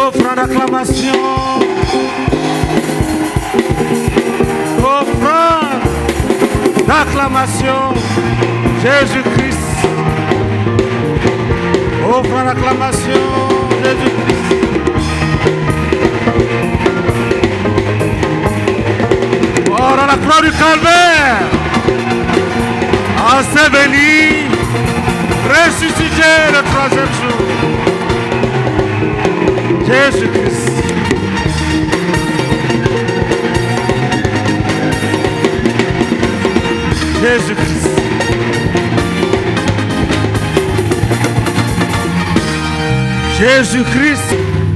Offrande d'acclamation. Offrande d'acclamation. Jésus-Christ. Offrande d'acclamation. Jésus-Christ. Oh, dans la croix du Calvaire. Enseveli. Ressuscité le troisième jour. Jésus-Christ. Jésus-Christ. Jésus-Christ.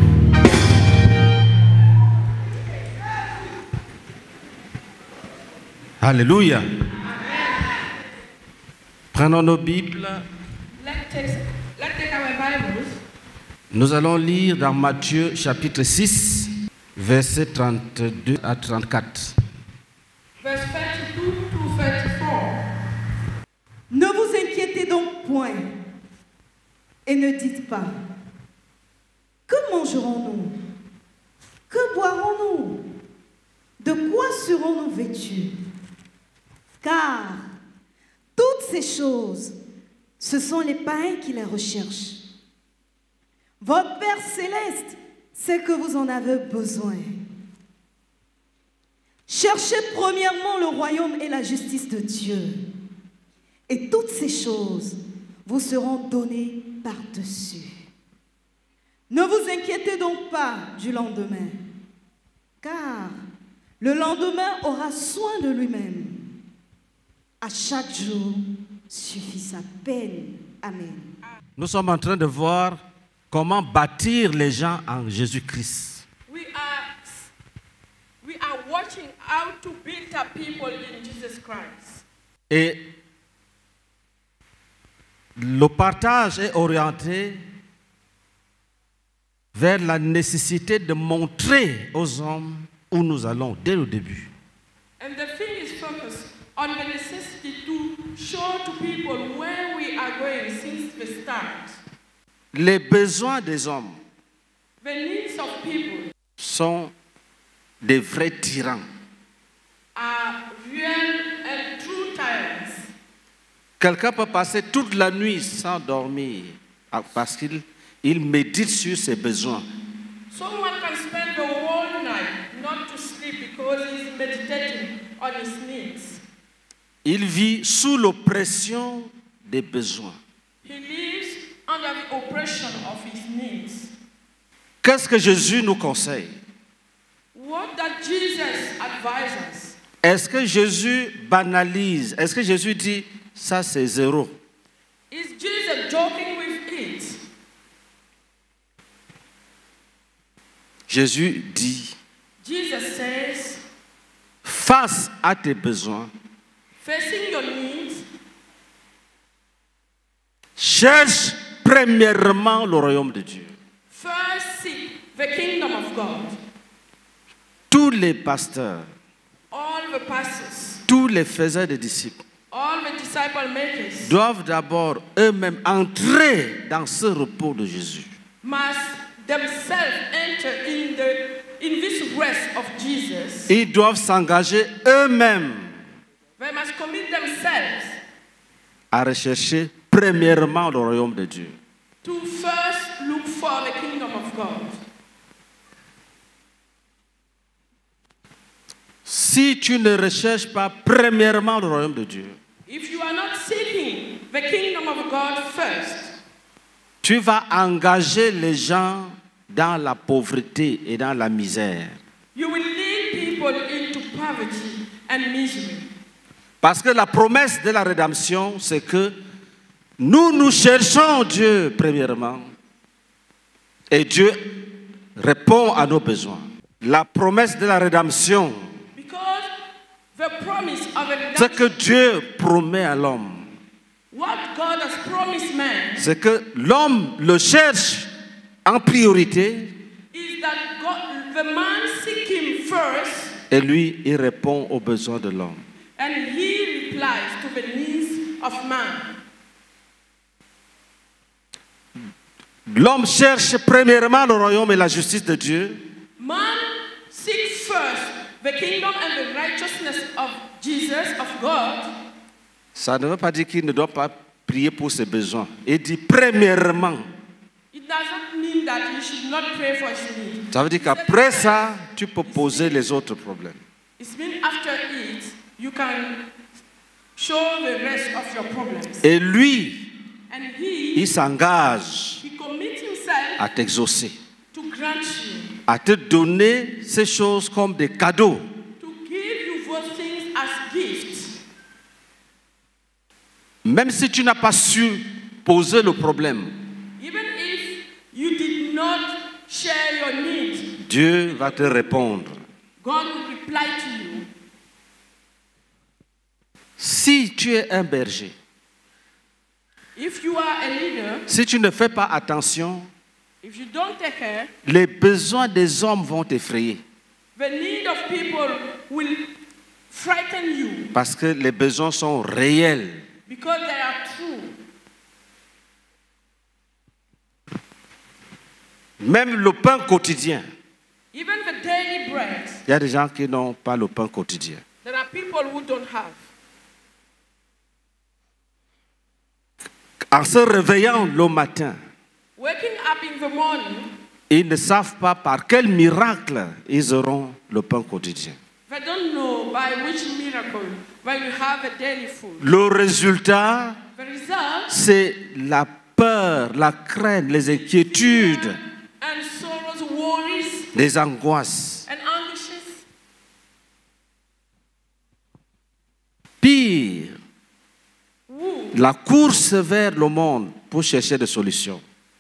Alléluia. Amen. Prenons nos Bibles. Let's take our Bibles. Nous allons lire dans Matthieu chapitre 6, versets 32 à 34. Verse 32 to 34. Ne vous inquiétez donc point et ne dites pas, que mangerons-nous? Que boirons-nous? De quoi serons-nous vêtus? Car toutes ces choses, ce sont les païens qui les recherchent. Votre Père céleste sait que vous en avez besoin. Cherchez premièrement le royaume et la justice de Dieu. Et toutes ces choses vous seront données par-dessus. Ne vous inquiétez donc pas du lendemain, car le lendemain aura soin de lui-même. À chaque jour suffit sa peine. Amen. Nous sommes en train de voir comment bâtir les gens en Jésus-Christ. We are watching how to build up people in Jesus Christ. Et le partage est orienté vers la nécessité de montrer aux hommes où nous allons dès le début. And the thing is focused on the necessity to show to people where we are going since the start. Les besoins des hommes The needs of people sont des vrais tyrans. are real and true tyrants. Quelqu'un peut passer toute la nuit sans dormir parce qu'il médite sur ses besoins. Someone can spend the whole night not to sleep because he's meditating on his needs. Il vit sous l'oppression des besoins. He lives under the oppression of his needs. Qu'est-ce que Jésus nous conseille? What does Jesus advise us? Est-ce que Jésus banalise? Est-ce que Jésus dit ça c'est zéro? Is Jesus joking with it? Jésus dit Jesus says, face à tes besoins, facing your needs, cherche premièrement le royaume de Dieu. first seek the kingdom of God. Tous les pasteurs, All the pastors, tous les faiseurs de disciples all the disciple makers doivent d'abord eux-mêmes entrer dans ce repos de Jésus. must themselves enter in this rest of Jesus. Ils doivent s'engager eux-mêmes They must commit themselves à rechercher premièrement le royaume de Dieu. to first look for the kingdom of God. Si tu ne recherches pas premièrement le royaume de Dieu, If you are not seeking the kingdom of God first, tu vas engager les gens dans la pauvreté et dans la misère. you will lead people into poverty and misery. Parce que la promesse de la rédemption, c'est que nous cherchons Dieu premièrement et Dieu répond à nos besoins. La promesse de la rédemption, Because the promise of a ce que redemption, Dieu promet à l'homme, what God has promised man, c'est que l'homme le cherche en priorité is that God, the man seek him first, et lui, il répond aux besoins de l'homme. and he replies to the needs of man. L'homme cherche premièrement le royaume et la justice de Dieu. Man seeks first the kingdom and the righteousness of Jesus, of God. Ça ne veut pas dire qu'il ne doit pas prier pour ses besoins. Il dit premièrement. It doesn't mean that you should not pray for his need. Ça veut dire qu'après ça, tu peux poser les autres problèmes. It means after it, you can show the rest of your problems. Et lui, And il s'engage he commits himself à t'exaucer, to grant you, à te donner ces choses comme des cadeaux. to give you those things as gifts. Même si tu n'as pas su poser le problème, Even if you did not share your need, Dieu va te répondre. God will reply to you. Si tu es un berger, If you are a leader, si tu ne fais pas attention, if you don't take care, les besoins des hommes vont t'effrayer. the need of people will frighten you Parce que les besoins sont réels. because they are true. Même le pain quotidien. Even the daily bread, Il y a des gens qui n'ont pas le pain quotidien. there are people who don't have. En se réveillant le matin, Waking up in the morning, ils ne savent pas par quel miracle ils auront le pain quotidien. they don't know by which miracle they will have a daily food. Le résultat, The result, c'est la peur, la crainte, les inquiétudes, and sorrows, worries, les angoisses. and anguishes. Pire, Woo. la course vers le monde pour chercher des solutions.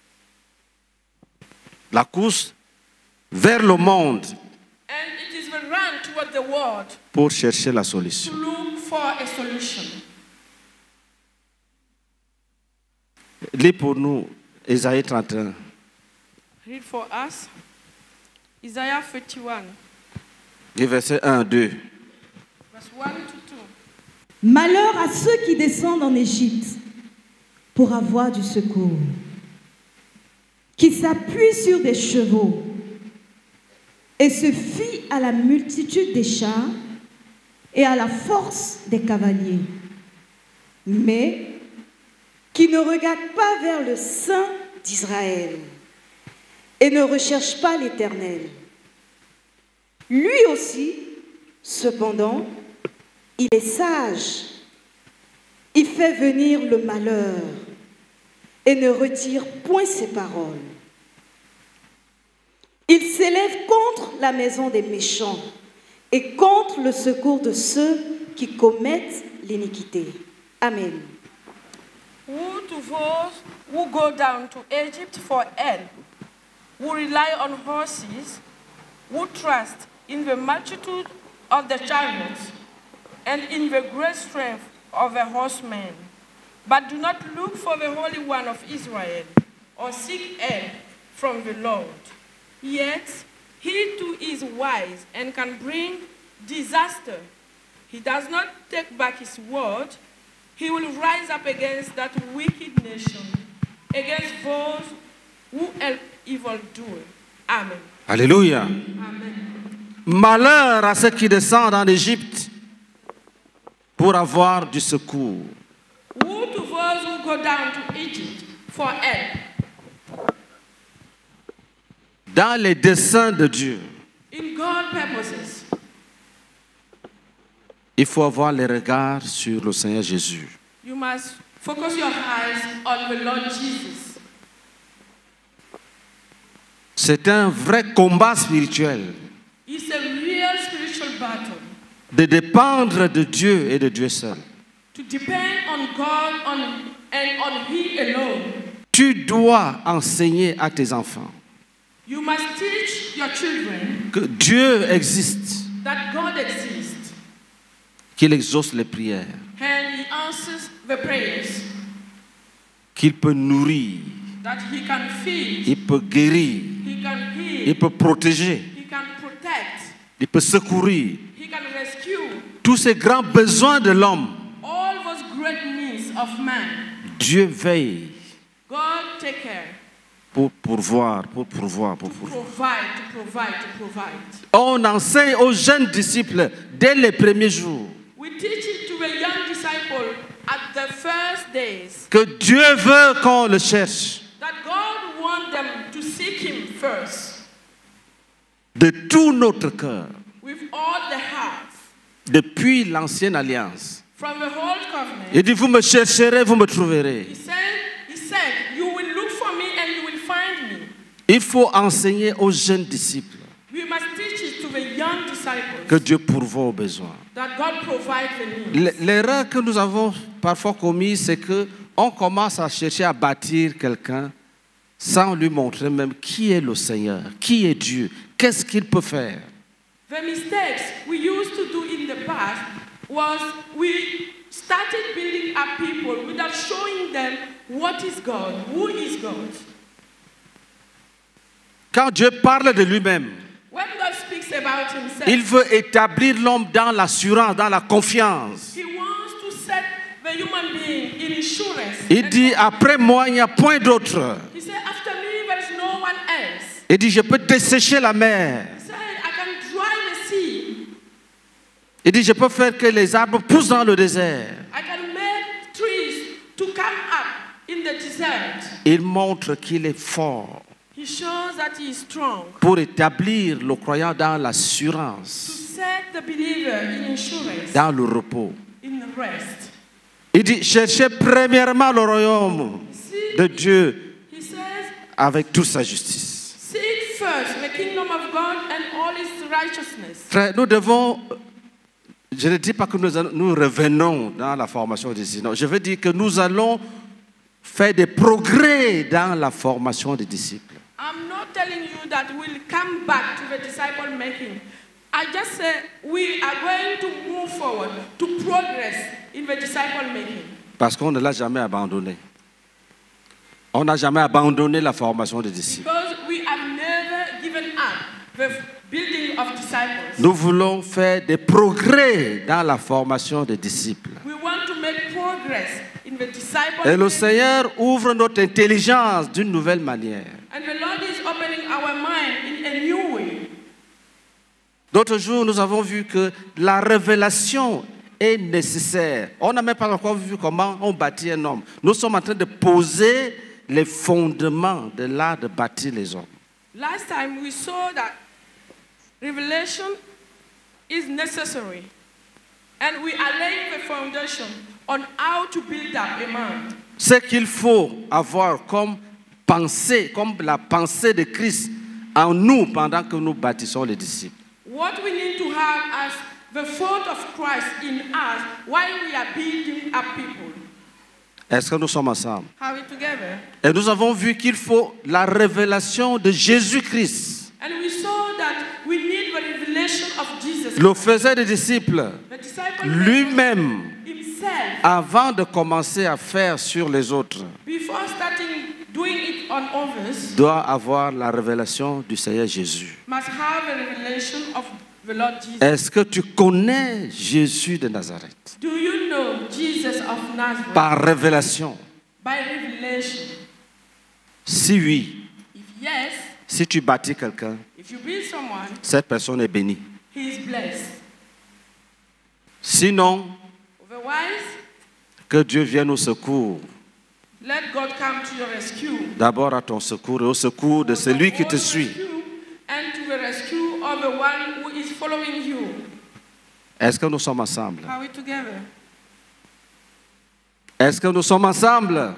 La course vers le monde And it is the run toward the world pour chercher la to solution. look for a solution. Lis pour nous Ésaïe 31. Read for us Isaiah 51, Les versets 1 à 2. verse 1 to 2. Malheur à ceux qui descendent en Égypte pour avoir du secours, qui s'appuient sur des chevaux et se fient à la multitude des chars et à la force des cavaliers, mais qui ne regardent pas vers le Saint d'Israël et ne recherchent pas l'Éternel. Lui aussi, cependant, il est sage, il fait venir le malheur et ne retire point ses paroles. Il s'élève contre la maison des méchants et contre le secours de ceux qui commettent l'iniquité. Amen. Woe to those who go down to Egypt for help, who rely on horses, who trust in the multitude of the chariots and in the great strength of the horsemen, but do not look for the Holy One of Israel or seek help from the Lord. Yet he too is wise and can bring disaster. He does not take back his word. He will rise up against that wicked nation, against those who help evildoers. Amen. Alléluia. Amen. Malheur à ceux qui descendent en Égypte pour avoir du secours. Woe to those who go down to Egypt for help. Dans les desseins de Dieu, In God's purposes, il faut avoir les regards sur le Seigneur Jésus. you must focus your eyes on the Lord Jesus. C'est un vrai combat spirituel It's a real spiritual battle de dépendre de Dieu et de Dieu seul. to depend on God and on Him alone. Tu dois enseigner à tes enfants You must teach your children que Dieu existe, that God exists qu'il exauce les prières, and He answers the prayers, qu'il peut nourrir, that He can feed, il peut guérir, He can il heal, peut protéger, He can protect, il peut secourir. He can rescue. Tous ces grands besoins de l'homme, All those great needs of man, Dieu veille. God take care. pour pourvoir. To provide. On enseigne aux jeunes disciples dès les premiers jours We teach it to a young disciple at the first days que Dieu veut qu'on le cherche that God wants them to seek Him first de tout notre cœur. with all the heart. Depuis l'ancienne alliance, From the whole covenant, il dit, vous me chercherez, vous me trouverez. He said, you will look for me and you will find me. Il faut enseigner aux jeunes disciples We must teach it to the young disciples que Dieu pourvoit aux besoins. that God provides the needs. L'erreur que nous avons parfois commise, c'est qu'on commence à chercher à bâtir quelqu'un sans lui montrer même qui est le Seigneur, qui est Dieu, qu'est-ce qu'il peut faire. The mistakes we used to do in the past was we started building up people without showing them what is God, who is God. Quand Dieu parle de lui-même, When God speaks about Himself, il veut établir l'homme dans l'assurance, dans la confiance. He wants to set the human being in assurance. Il dit, après moi, il n'y a point d'autre. He said, after me, there is no one else. Il dit, je peux dessécher la mer. He said, I can dry the sea. Il dit, je peux faire que les arbres poussent dans le désert. I can make trees to come up in the desert. Il montre qu'il est fort He shows that He is strong pour établir le croyant dans to l'assurance, set the believer in assurance, dans le repos. in rest. Il dit, cherchez premièrement le royaume de Dieu He says, avec toute sa justice. seek first the kingdom of God and all His righteousness. Frère, nous devons, je ne dis pas que nous revenons dans la formation des disciples. Non, je veux dire que nous allons faire des progrès dans la formation des disciples. I'm not telling you that we'll come back to the disciple making. I just say we are going to move forward to progress in the disciple making. Parce qu'on ne l'a jamais abandonné. On n'a jamais abandonné la formation des disciples. Because we have never given up the building of disciples. Nous voulons faire des progrès dans la formation des disciples. We want to make progress in the disciple Et le making. Seigneur ouvre notre intelligence d'une nouvelle manière. And the Lord is opening our mind in a new way. D'autres jours, nous avons vu que la révélation est nécessaire. On n'a même pas encore vu comment on bâtit un homme. Nous sommes en train de poser les fondements de l'art de bâtir les hommes. Last time we saw that revelation is necessary. And we are laying the foundation on how to build up a man. Ce qu'il faut avoir comme pensée, comme la pensée de Christ en nous pendant que nous bâtissons les disciples. What we need to have as the thought of Christ in us while we are building up people. Est-ce que nous sommes ensemble? Are we together? Et nous avons vu qu'il faut la révélation de Jésus-Christ. And we saw that we need the revelation of Jesus. Le faisait des disciples The disciple lui-même himself, avant de commencer à faire sur les autres. before starting doing it on others, Doit avoir la révélation du Seigneur Jésus. must have a revelation of the Lord Jesus. Est-ce que tu connais Jésus de Nazareth? Do you know Jesus of Nazareth? Par révélation. By revelation. Si oui, If yes, si tu bâtis quelqu'un, if you build someone, cette personne est bénie. he is blessed. Sinon, Otherwise, que Dieu vienne au secours. let God come to your rescue. D'abord à ton secours et au secours de celui qui te suit. And to the rescue of the one who is following you. Est-ce que nous sommes ensemble? Are we together? Est-ce que nous sommes ensemble?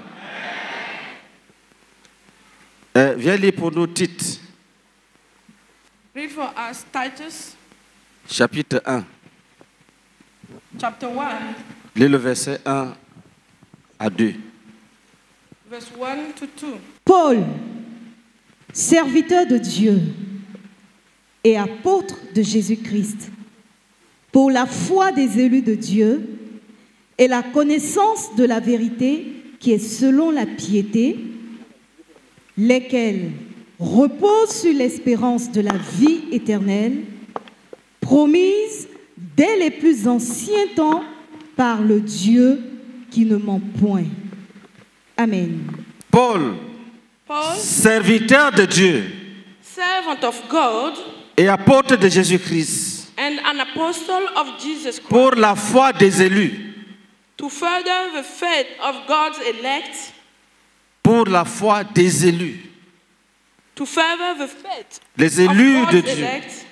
Viens lire pour nous Tite, Read for us Titus chapitre 1. chapter 1, Lis le verset 1 à 2. verse 1 to 2. Paul, serviteur de Dieu et apôtre de Jésus-Christ, pour la foi des élus de Dieu et la connaissance de la vérité qui est selon la piété, lesquels reposent sur l'espérance de la vie éternelle, promise dès les plus anciens temps par le Dieu qui ne ment point. Amen. Paul, Paul, serviteur de Dieu servant of God et apôtre de Jésus-Christ, and an apostle of Jesus Christ, pour la foi des élus, to further the faith of God's elect, pour la foi des élus, to further the faith les of élus de God's Dieu, elect,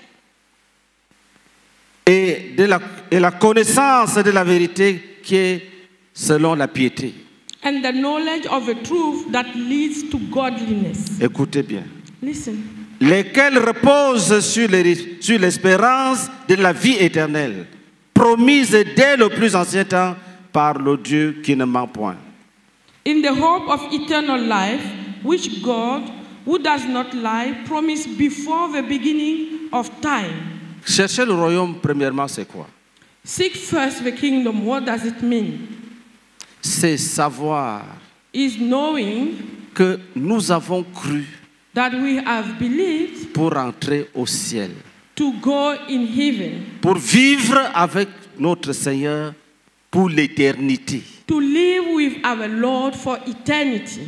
et la connaissance de la vérité qui est selon la piété. and the knowledge of the truth that leads to godliness. Écoutez bien. Listen. Lesquels reposent sur l'espérance de la vie éternelle, promise dès le plus ancien temps par le Dieu qui ne ment point. In the hope of eternal life, which God, who does not lie, promised before the beginning of time. Chercher le royaume, premièrement, c'est quoi? Seek first the kingdom. What does it mean? C'est savoir Is knowing que nous avons cru that we have believed pour entrer au ciel, to go in heaven, pour vivre avec notre Seigneur pour l'éternité. to live with our Lord for eternity.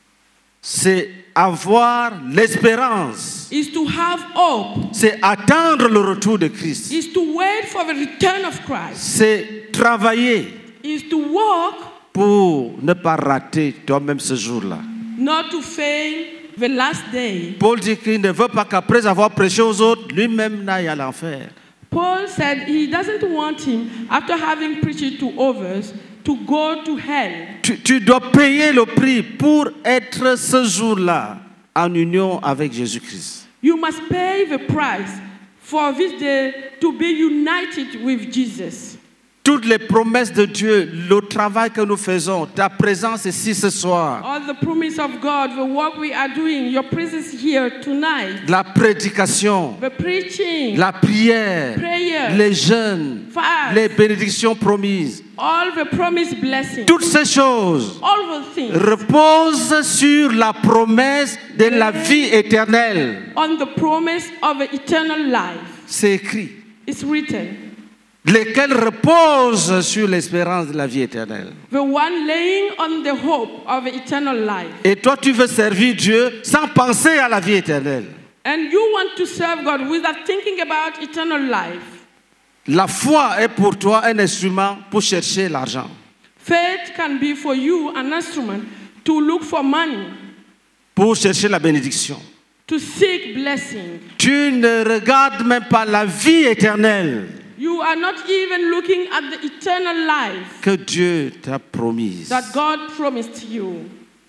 C'est avoir l'espérance, Is to have hope. c'est attendre le retour de Christ, Is to wait for the return of Christ. c'est travailler Is to walk, pour ne pas rater toi-même ce jour-là. not to fail the last day. Paul dit qu'il ne veut pas qu'après avoir prêché aux autres, lui-même n'aille à l'enfer. Paul said he doesn't want him, after having preached to others, to go to hell. Tu dois payer le prix pour être ce jour-là en union avec Jésus-Christ. You must pay the price for this day to be united with Jesus. Toutes les promesses de Dieu, le travail que nous faisons, ta présence ici ce soir, All the promise of God, the work we are doing, your presence here tonight, la prédication, the preaching, la prière, prayer, les jeûnes, fast, les bénédictions promises, all the promised blessings, toutes ces choses all the things reposent sur la promesse de la vie éternelle. on the promise of the eternal life. C'est écrit. It's written. Lesquels reposent sur l'espérance de la vie éternelle. The one laying on the hope of eternal life. Et toi, tu veux servir Dieu sans penser à la vie éternelle. And you want to serve God without thinking about eternal life. La foi est pour toi un instrument pour chercher l'argent, Faith can be for you an instrument to look for money, pour chercher la bénédiction. to seek blessing. Tu ne regardes même pas la vie éternelle You are not even looking at the eternal life que Dieu t'a promise that God promised you,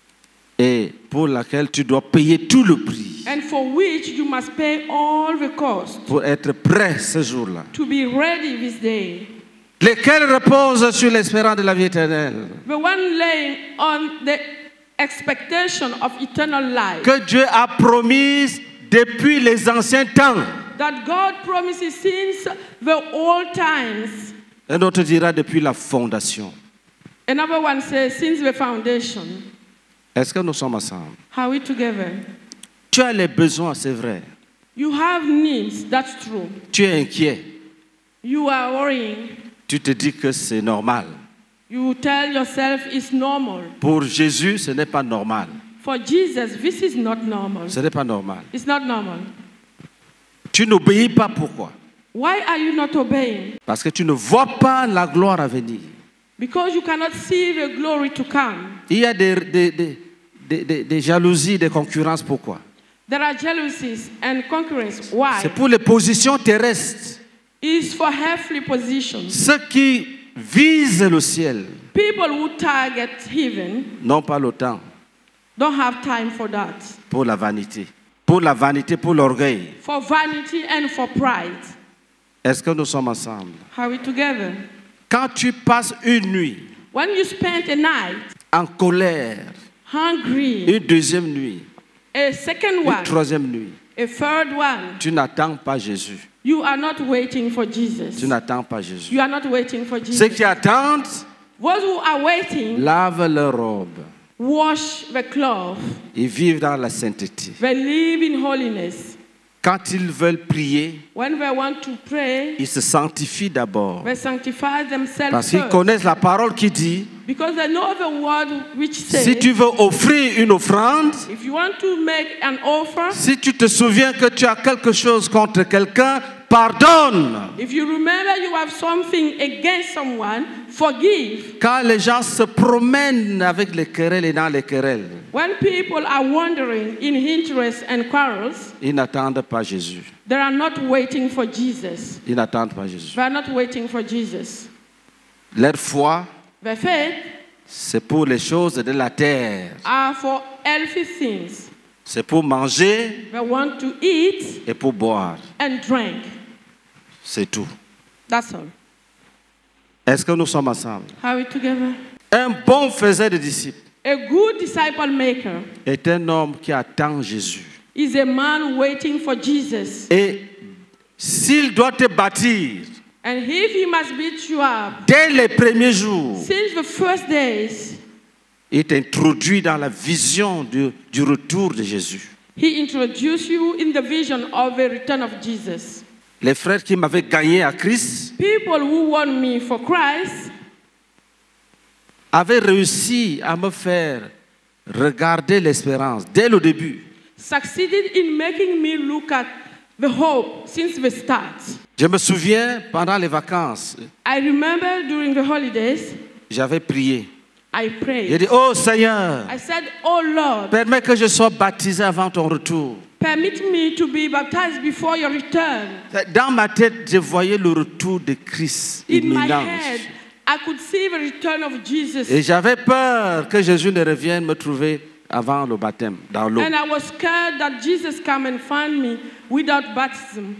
et pour laquelle tu dois payer tout le prix and for which you must pay all the cost pour être prêt ce jour-là. to be ready this day. Lesquels reposent sur l'espérance de la vie éternelle. The one laying on the expectation of eternal life Que Dieu a promise depuis les anciens temps. that God promises since the old times. Un autre dira depuis la fondation. Another one says since the foundation. Est-ce que nous sommes ensemble? Are we together? Tu as les besoins, c'est vrai. You have needs, that's true. Tu es inquiet. You are worrying. Tu te dis que c'est normal. You tell yourself it's normal. Pour Jésus, ce n'est pas normal. For Jesus, this is not normal. Ce n'est pas normal. It's not normal. Tu n'obéis pas, pourquoi? Why are you not obeying? Parce que tu ne vois pas la gloire à venir. Because you cannot see the glory to come. Il y a des jalousies, des concurrences, pourquoi? There are jealousies and concurrence. Why? C'est pour les positions terrestres. It's for earthly positions. Ceux qui visent le ciel People who target heaven n'ont pas le temps don't have time for that. pour la vanité. Pour la vanité, pour l'orgueil. For vanity and for pride. Est-ce que nous sommes ensemble? Are we together? Quand tu passes une nuit When you spend a night en colère, hungry, une deuxième nuit, a second une one, troisième nuit, a third one, tu n'attends pas Jésus. you are not waiting for Jesus. Tu n'attends pas Jésus. You are not waiting for Jesus. Ceux qui attendent, Those who are waiting, lavent leur robe. wash the cloth. Ils vivent dans la sainteté. They live in holiness. quand ils veulent prier, when they want to pray, ils se sanctifient d'abord. they sanctify themselves Parce qu'ils first. connaissent la parole qui dit, Because they know the word which says, si tu veux offrir une offrande, if you want to make an offer, si tu te souviens que tu as quelque chose contre quelqu'un, pardonne. if you remember you have something against someone, forgive. Quand les gens se promènent avec les querelles et dans les querelles, When people are wandering in interests and quarrels, ils n'attendent pas Jésus. they are not waiting for Jesus. Ils n'attendent pas Jésus. They are not waiting for Jesus. Leur foi, Their faith c'est pour les choses de la terre. are for healthy things. C'est pour manger They want to eat et pour boire. and drink. C'est tout. That's all. Est-ce que nous sommes ensemble? Are we together? Un bon faiseur de disciples A good disciple maker est un homme qui attend Jésus. is a man waiting for Jesus. Et s'il doit te bâtir And if he must beat you up, dès les premiers jours, since the first days, il t'introduit dans la vision du retour de Jésus. he introduced you in the vision of the return of Jesus. Les frères qui m'avaient gagné à Christ People who won me for Christ avaient réussi à me faire regarder l'espérance dès le début. succeeded in making me look at the hope since the start. Je me souviens, pendant les vacances, I remember during the holidays, j'avais prié. I J'ai prayed. dit, oh Seigneur, I said, oh Lord, permets que je sois baptisé avant ton retour. permit me to be baptized before your return. Dans ma tête, je voyais le retour de Christ In my imminent. head, I could see the return of Jesus. Et j'avais peur que Jésus ne revienne me trouver avant le baptême, dans l'eau. And I was scared that Jesus come and find me without baptism.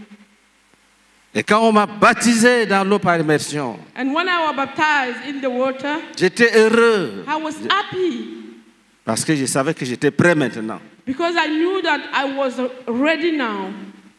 Et quand on m'a baptisé dans l'eau par immersion, And when I was baptized in the water, j'étais heureux I was happy parce que je savais que j'étais prêt maintenant. because I knew that I was ready now.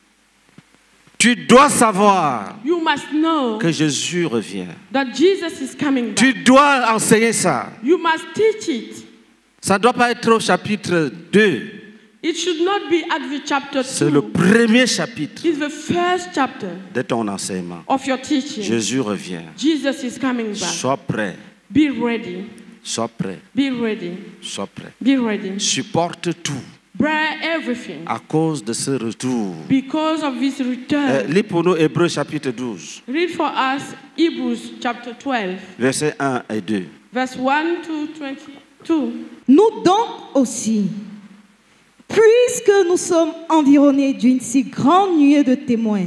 Tu dois savoir You must know que Jésus revient. that Jesus is coming Tu back. dois enseigner ça. You must teach it. Ça ne doit pas être au chapitre 2. It should not be at the chapter C'est le 2. premier chapitre It's the first chapter de ton enseignement. of your teaching. Jésus revient. Jesus is coming back. Sois prêt. Be ready. Sois prêt. Be ready. Sois prêt. Be ready. Supporte tout Bear everything à cause de ce retour. because of this return. Lis pour nous Hébreux chapitre 12, Read for us Hebrews chapter 12, versets 1 et 2. verse 1 to 22. Nous donc aussi, puisque nous sommes environnés d'une si grande nuée de témoins,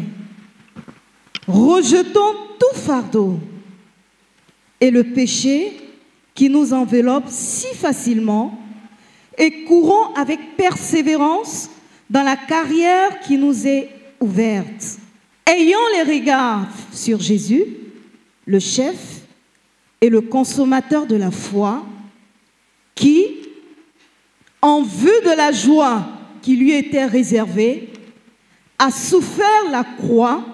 rejetons tout fardeau et le péché qui nous enveloppe si facilement et courons avec persévérance dans la carrière qui nous est ouverte. Ayons les regards sur Jésus, le chef et le consommateur de la foi, qui, en vue de la joie qui lui était réservée, a souffert la croix,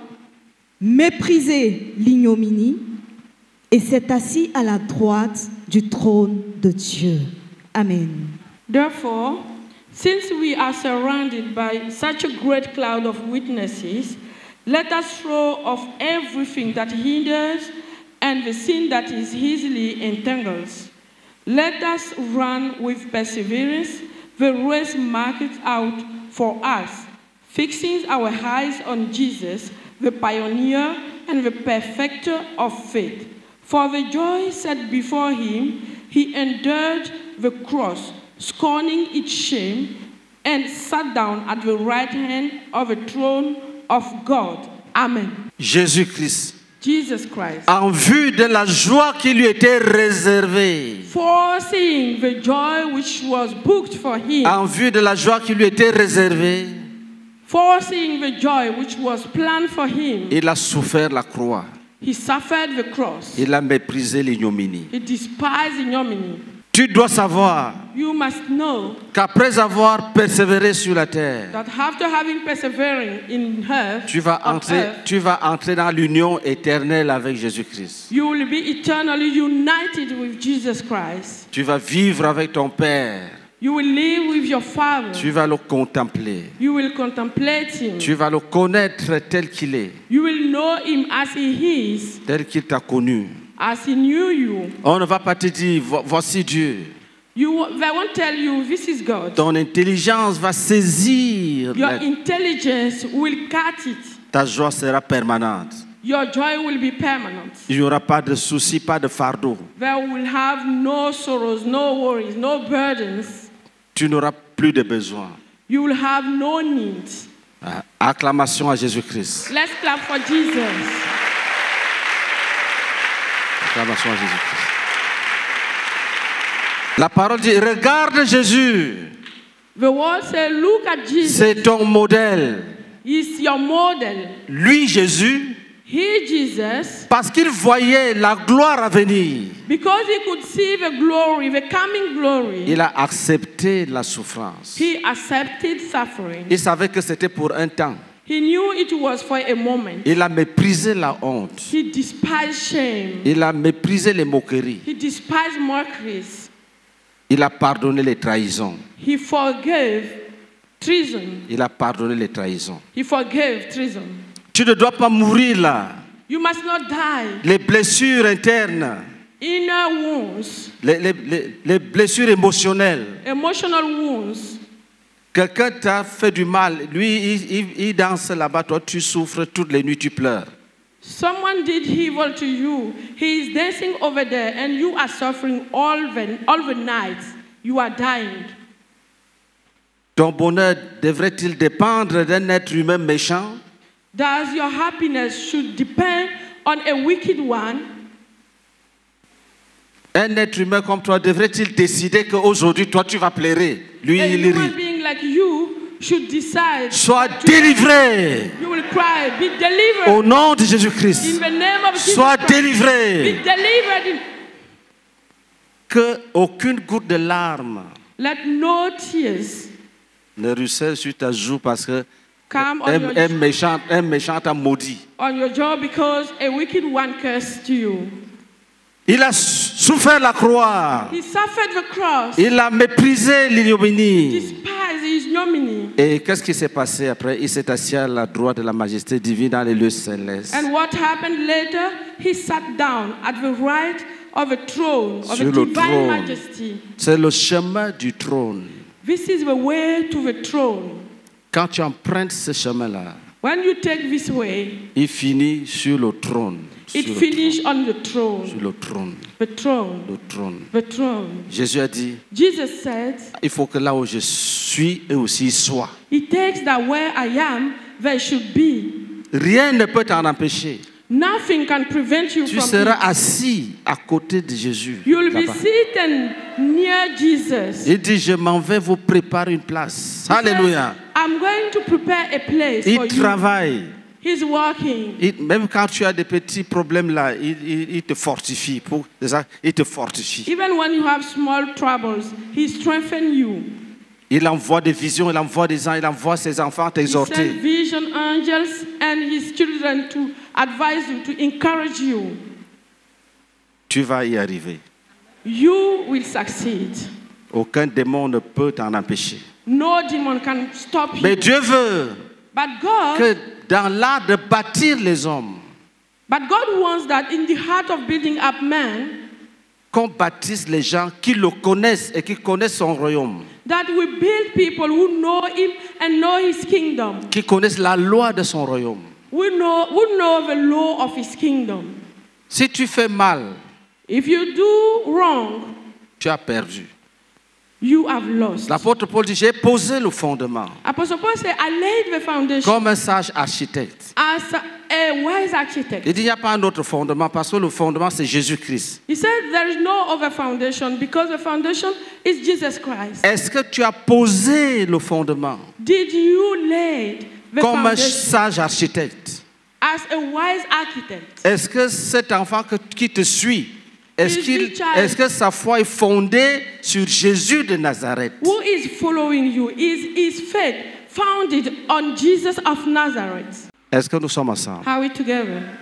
méprisé l'ignominie et s'est assis à la droite du trône de Dieu. Amen. Therefore, since we are surrounded by such a great cloud of witnesses, let us throw off everything that hinders and the sin that is easily entangles. Let us run with perseverance the race marked out for us, fixing our eyes on Jesus, the pioneer and the perfecter of faith. For the joy set before him, he endured the cross, scorning its shame, and sat down at the right hand of the throne of God. Amen. Jésus-Christ, Jesus Christ, en vue de la joie qui lui était réservée, foreseeing the joy which was booked for him, en vue de la joie qui lui était réservée, foreseeing the joy which was planned for him, il a souffert la croix. he suffered the cross. Il a méprisé l'ignominie. He despised ignominy. Tu dois savoir You must know qu'après avoir persévéré sur la terre, that after having persevering in earth, tu vas entrer dans l'union éternelle avec Jésus-Christ. you will be eternally united with Jesus Christ. Tu vas vivre avec ton Père You will live with your Father. Tu vas le contempler. You will contemplate Him. Tu vas le connaître tel qu'il est, You will know Him as He is, tel qu'il t'a connu. as He knew you. On ne va pas te dire, voici Dieu. They won't tell you this is God. Ton intelligence va saisir. Your intelligence will catch it. Ta joie sera permanente. Your joy will be permanent. Il n'y aura pas de soucis, pas de fardeau. There will have no sorrows, no worries, no burdens. Tu n'auras plus de besoin. You will have no needs. Acclamation à Jésus-Christ. Let's clap for Jesus. Acclamation à Jésus-Christ. La parole dit, regarde Jésus. The word says, look at Jesus. C'est ton modèle. He's your model. Lui, Jésus, He, Jesus, parce qu'il voyait la gloire à venir, because he could see the glory, the coming glory, il a accepté la souffrance. he accepted suffering. Il savait que c'était pour un temps. He knew it was for a moment. Il a méprisé la honte. He despised shame. Il a méprisé les moqueries. He despised mockeries. Il a pardonné les trahisons. He forgave treason. Il a pardonné les trahisons. He forgave treason. Tu ne dois pas mourir là. You must not die. Les blessures internes, Inner wounds, les blessures émotionnelles. emotional wounds. Quelqu'un t'a fait du mal. Lui, il danse là-bas. Toi, tu souffres toutes les nuits, tu pleures. Someone did evil to you. He is dancing over there and you are suffering all the nights. You are dying. Ton bonheur devrait-il dépendre d'un être humain méchant? Does your happiness should depend on a wicked one? Un être humain comme toi devrait-il décider qu'aujourd'hui, toi, tu vas pleurer? Lui, A il human rit. being like you should decide. Sois délivré You will cry, be delivered au nom de in Jésus-Christ. the name of Jesus Sois Christ. délivré. Be delivered. Que aucune goutte de larmes Let no tears ne ruisselle sur ta joue parce que come un méchant t'a maudit. on your jaw because a wicked one cursed you. Il a souffert la croix. He suffered the cross. Il a méprisé l'ignominie. Despised his ignominy. Et qu'est-ce qui s'est passé après? Il s'est assis à la droite de la majesté divine dans les lieux célestes. And what happened later? He sat down at the right of a throne of Sur a le divine trône. majesty. C'est le chemin du trône. This is the way to the throne. Quand tu empruntes ce chemin-là, When you take this way, il finit sur le trône. it Sur le finishes on the trône. Sur throne. le trône. The throne. Le trône. The throne. Jésus a dit, Jesus said, il faut que là où je suis, eux aussi soient. He takes that where I am, there should be. Rien ne peut t'en empêcher. Nothing can prevent you Tu from seras it. assis à côté de Jésus. You will be là-bas. sitting near Jesus. Il dit, je m'en vais vous préparer une place. Alléluia. I'm going to prepare a place for Il you. travaille. He's working. Même quand tu as des petits problèmes là, il te fortifie. Il te fortifie. Even when you have small troubles, He strengthens you. Il envoie des visions, il envoie des anges, il envoie ses enfants He t'exhorter. sends vision angels and His children to advise you, to encourage you. Tu vas y arriver. You will succeed. Aucun démon ne peut t'en empêcher. No demon can stop you. Mais Dieu veut But God que dans l'art de bâtir les hommes, wants that in the heart of building up man, qu'on bâtisse les gens qui le connaissent et qui connaissent son royaume, that we build people who know Him and know His kingdom. qui connaissent la loi de son royaume. Who know the law of His kingdom. Si tu fais mal, If you do wrong, tu as perdu. you have lost. L'apôtre Paul dit, j'ai posé le fondement Apostle Paul said, I laid the foundation comme un sage architecte. as a wise architect. Il dit, il n'y a pas un autre fondement parce que le fondement, c'est Jésus-Christ. He said there is no other foundation because the foundation is Jesus Christ. Est-ce que tu as posé le fondement Did you lay the comme un foundation sage architecte? as a wise architect? Est-ce que cet enfant qui te suit, Is the child- est-ce que sa foi est fondée sur Jésus de Nazareth? Who is following you? Is his faith founded on Jesus of Nazareth? Est-ce que nous sommes ensemble? Are we together?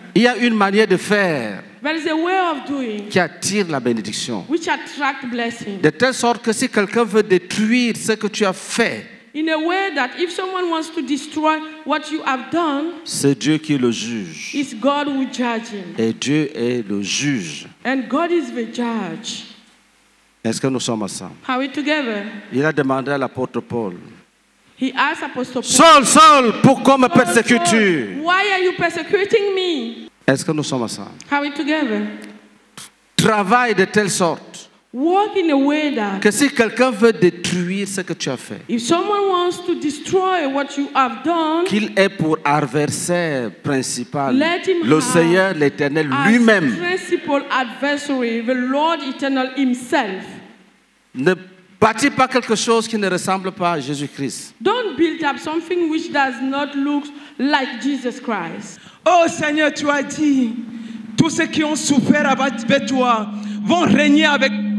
Il y a une manière de faire There is a way of doing qui attire la bénédiction. which attract blessing. De telle sorte que si quelqu'un veut détruire ce que tu as fait, In a way that if someone wants to destroy what you have done, c'est Dieu qui est le juge. it's God who judge him. Et Dieu est le juge. And God is the judge. Est-ce que nous sommes ensemble? Are we together? Il a demandé à l'apôtre Paul, He asked Apostle Paul, Saul, Saul, pourquoi me Saul, persécutes-tu? why are you persecuting me? Est-ce que nous sommes ensemble? Are we together? Travaille de telle sorte Walk in a way that que si quelqu'un veut détruire ce que tu as fait, if someone wants to destroy what you have done, qu'il ait pour adversaire principal let him le have Seigneur l'Éternel as lui-même. principal adversary, the Lord eternal himself. Ne bâtis pas quelque chose qui ne ressemble pas à Jésus-Christ. Don't build up something which does not look like Jesus Christ. Oh Seigneur, tu as dit, tous ceux qui ont souffert avec toi vont régner avec toi.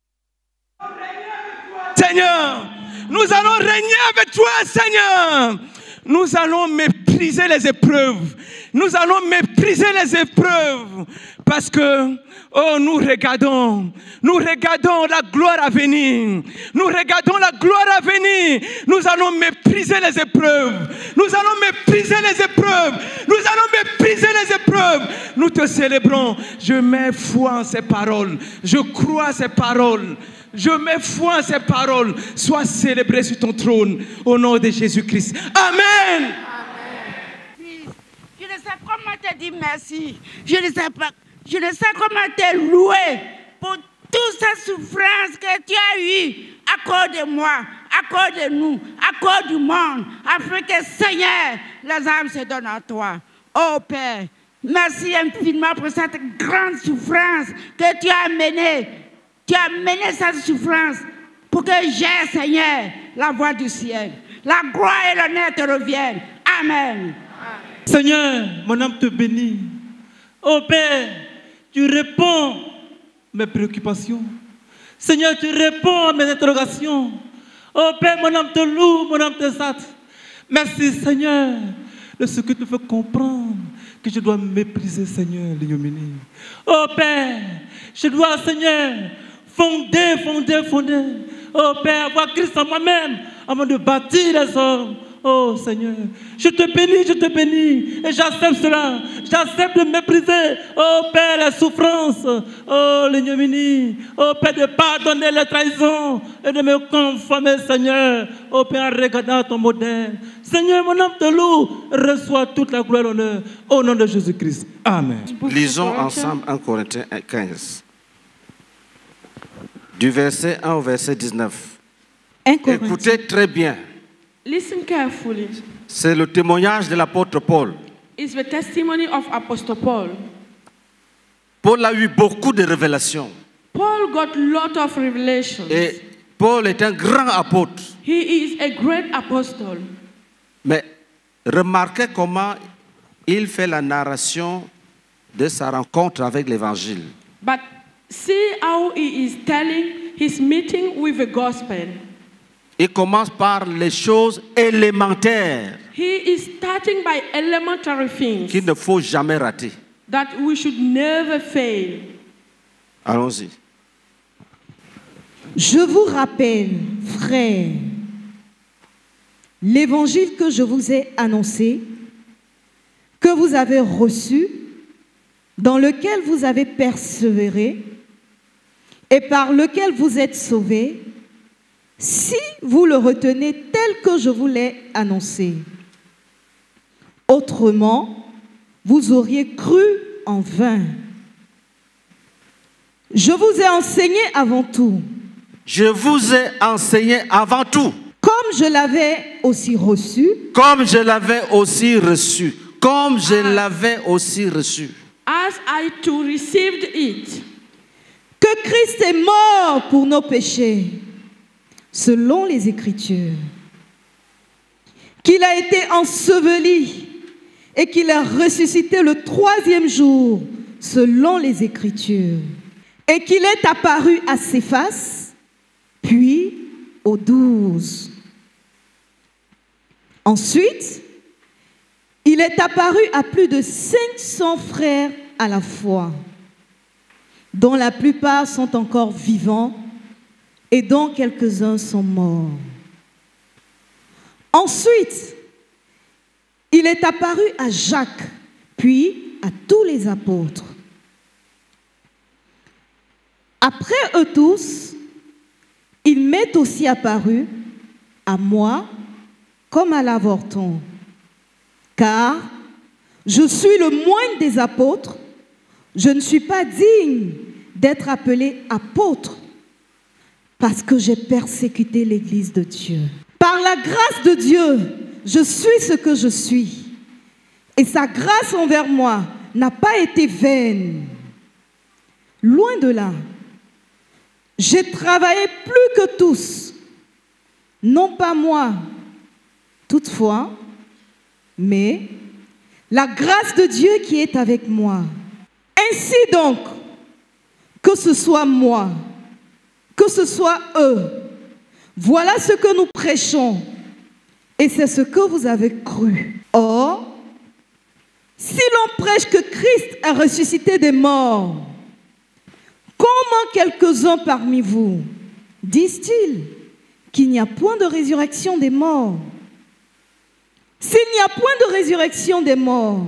Seigneur, nous allons régner avec toi, Seigneur. Nous allons mépriser les épreuves. Nous allons mépriser les épreuves. Parce que, oh, nous regardons la gloire à venir. Nous regardons la gloire à venir. Nous allons mépriser les épreuves. Nous allons mépriser les épreuves. Nous allons mépriser les épreuves. Nous te célébrons. Je mets foi en ces paroles. Je crois à ces paroles. Je mets foi en ces paroles. Sois célébré sur ton trône. Au nom de Jésus-Christ. Amen. Je ne sais comment te dire merci. Je ne sais comment te louer pour toute cette souffrance que tu as eue à cause de moi, à cause de nous, à cause du monde, afin que Seigneur, les âmes se donnent à toi. Oh Père, merci infiniment pour cette grande souffrance que tu as amenée. Tu as mené cette souffrance pour que j'ai, Seigneur, la voix du ciel. La gloire et l'honneur te reviennent. Amen. Seigneur, mon âme te bénit. Oh Père, tu réponds à mes préoccupations. Seigneur, tu réponds à mes interrogations. Oh Père, mon âme te loue, mon âme t'exalte. Merci Seigneur de ce que tu me fais comprendre que je dois mépriser, Seigneur, l'ignominie. Oh Père, je dois, Seigneur, fonder. Oh Père, avoir Christ en moi-même avant de bâtir les hommes. Oh Seigneur, je te bénis et j'accepte cela. J'accepte de mépriser, oh Père, les souffrances, oh l'ignominie, oh Père, de pardonner les trahisons et de me conformer, Seigneur, oh Père, en regardant ton modèle. Seigneur, mon âme te loue, reçois toute la gloire et l'honneur au nom de Jésus-Christ. Amen. Lisons ensemble 1 Corinthiens 15. Du verset 1 au verset 19. Écoutez très bien. Listen carefully. C'est le témoignage de l'apôtre Paul. It's the testimony of Apostle Paul. Paul a eu beaucoup de révélations. Paul got a lot of revelations. Et Paul est un grand apôtre. He is a great apostle. Mais remarquez comment il fait la narration de sa rencontre avec l'évangile. But see how he is telling his meeting with the gospel. Il commence par les choses élémentaires He is starting by elementary things qu'il ne faut jamais rater. that we should never fail. Allons-y. Je vous rappelle, frères, l'évangile que je vous ai annoncé, que vous avez reçu, dans lequel vous avez persévéré et par lequel vous êtes sauvés, si vous le retenez tel que je vous l'ai annoncé. Autrement, vous auriez cru en vain. Je vous ai enseigné avant tout. Je vous ai enseigné avant tout. Comme je l'avais aussi reçu. Comme je l'avais aussi reçu. Comme je l'avais aussi reçu. As I too received it. Que Christ est mort pour nos péchés, selon les Écritures. Qu'il a été enseveli et qu'il a ressuscité le 3e jour, selon les Écritures. Et qu'il est apparu à Céphas, puis aux 12. Ensuite, Il est apparu à plus de 500 frères à la fois, dont la plupart sont encore vivants et dont quelques-uns sont morts. Ensuite, il est apparu à Jacques, puis à tous les apôtres. Après eux tous, il m'est aussi apparu à moi comme à l'avorton, car je suis le moindre des apôtres, je ne suis pas digne d'être appelé apôtre parce que j'ai persécuté l'Église de Dieu. Par la grâce de Dieu, je suis ce que je suis. Et sa grâce envers moi n'a pas été vaine. Loin de là, j'ai travaillé plus que tous. Non pas moi, toutefois, mais la grâce de Dieu qui est avec moi. Ainsi donc, que ce soit moi, que ce soit eux, voilà ce que nous prêchons, et c'est ce que vous avez cru. Or, si l'on prêche que Christ a ressuscité des morts, comment quelques-uns parmi vous disent-ils qu'il n'y a point de résurrection des morts? S'il n'y a point de résurrection des morts,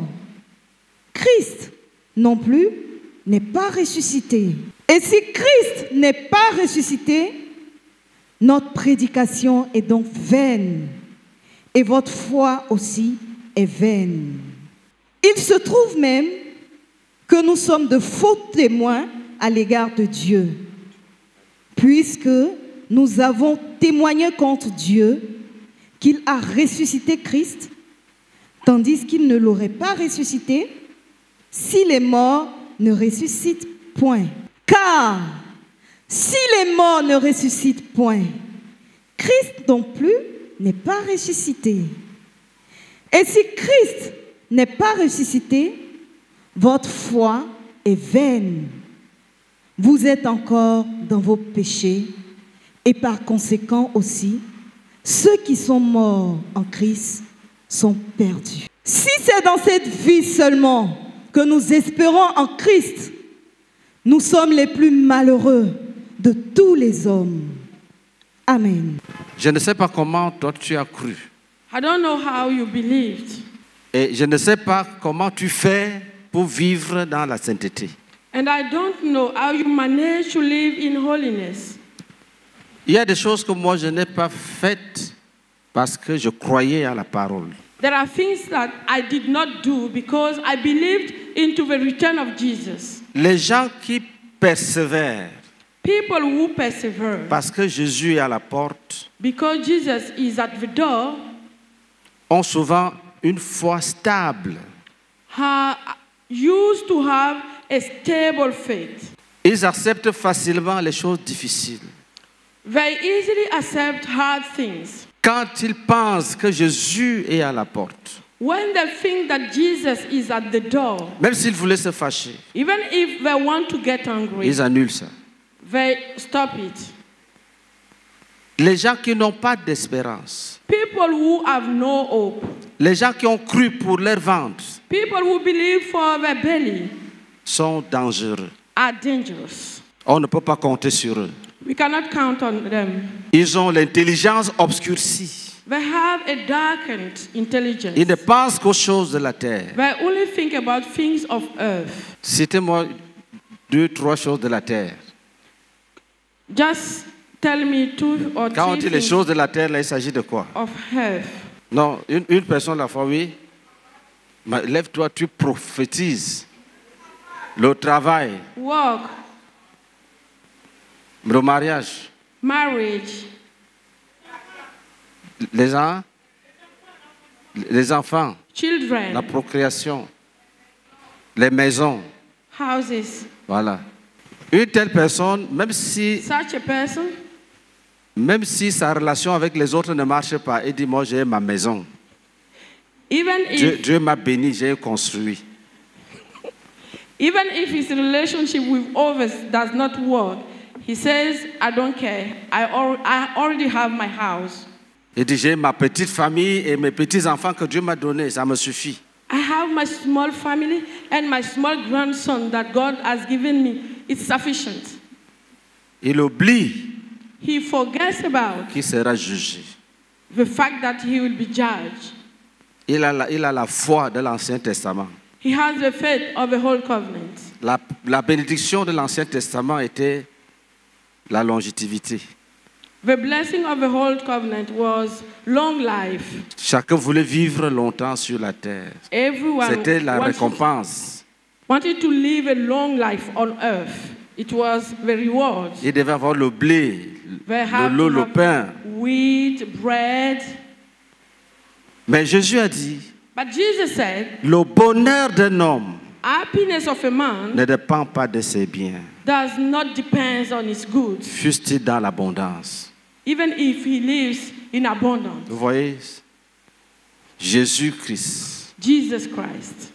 Christ non plus n'est pas ressuscité. Et si Christ n'est pas ressuscité, notre prédication est donc vaine, et votre foi aussi est vaine. Il se trouve même que nous sommes de faux témoins à l'égard de Dieu, puisque nous avons témoigné contre Dieu qu'il a ressuscité Christ, tandis qu'il ne l'aurait pas ressuscité si les morts ne ressuscitent point. Car si les morts ne ressuscitent point, Christ non plus n'est pas ressuscité. Et si Christ n'est pas ressuscité, votre foi est vaine. Vous êtes encore dans vos péchés et par conséquent aussi, ceux qui sont morts en Christ sont perdus. Si c'est dans cette vie seulement que nous espérons en Christ, nous sommes les plus malheureux de tous les hommes. Amen. Je ne sais pas comment toi tu as cru. I don't know how you believed. Et je ne sais pas comment tu fais pour vivre dans la sainteté. And I don't know how you manage to live in holiness. Il y a des choses que moi je n'ai pas faites parce que je croyais à la parole. There are things that I did not do because I believed into the return of Jesus. Les gens qui persévèrent People who persevere parce que Jésus est à la porte because Jesus is at the door ont souvent une foi stable. Used to have a stable faith. Ils acceptent facilement les choses difficiles. They easily accept hard things. Quand ils pensent que Jésus est à la porte, When they think that Jesus is at the door, même s'ils voulaient se fâcher, even if they want to get angry, ils annulent ça. they stop it. Les gens qui n'ont pas d'espérance, People who have no hope, les gens qui ont cru pour leur ventre, people who believe for their belly, sont dangereux. are dangerous. On ne peut pas compter sur eux. We cannot count on them. Ils ont l'intelligence obscurcie. They have a darkened intelligence. Ils ne pensent qu'aux choses de la terre. They only think about things of earth. Citez-moi 2, 3 choses de la terre. Just tell me 2 or Quand on 3 dit les things choses de la terre, là, il s'agit de quoi? of earth. Non, une personne la fois, oui. Mais lève-toi, tu prophétises. Le travail, Work, le mariage, marriage, les enfants, children, la procréation, les maisons. houses. Voilà. Une telle personne, même si Such a person, sa relation avec les autres ne marche pas, il dit, moi j'ai ma maison. even if Dieu m'a béni, j'ai construit. even if his relationship with others does not work, he says, I don't care. I already have my house. Il dit, j'ai ma petite famille et mes petits-enfants que Dieu m'a donnés, ça me suffit. I have my small family and my small grandson that God has given me. It's sufficient. Il oublie He forgets about qu'il sera jugé. the fact that he will be judged. Il a la foi de l'Ancien Testament. He has the faith of the whole covenant. La bénédiction de l'Ancien Testament était la longévité. The blessing of the whole covenant was long life. Chacun voulait vivre longtemps sur la terre. Everyone C'était la wanted, récompense. wanted to live a long life on earth. It was the reward. Il devait avoir le blé, They had l'eau, to le have pain. wheat, bread. Mais Jésus a dit, But Jesus said, le bonheur d'un homme happiness of a man ne dépend pas de ses biens, does not depend on his goods, fût-il dans l'abondance. even if he lives in abundance. Vous voyez, Jésus-Christ. Jesus Christ.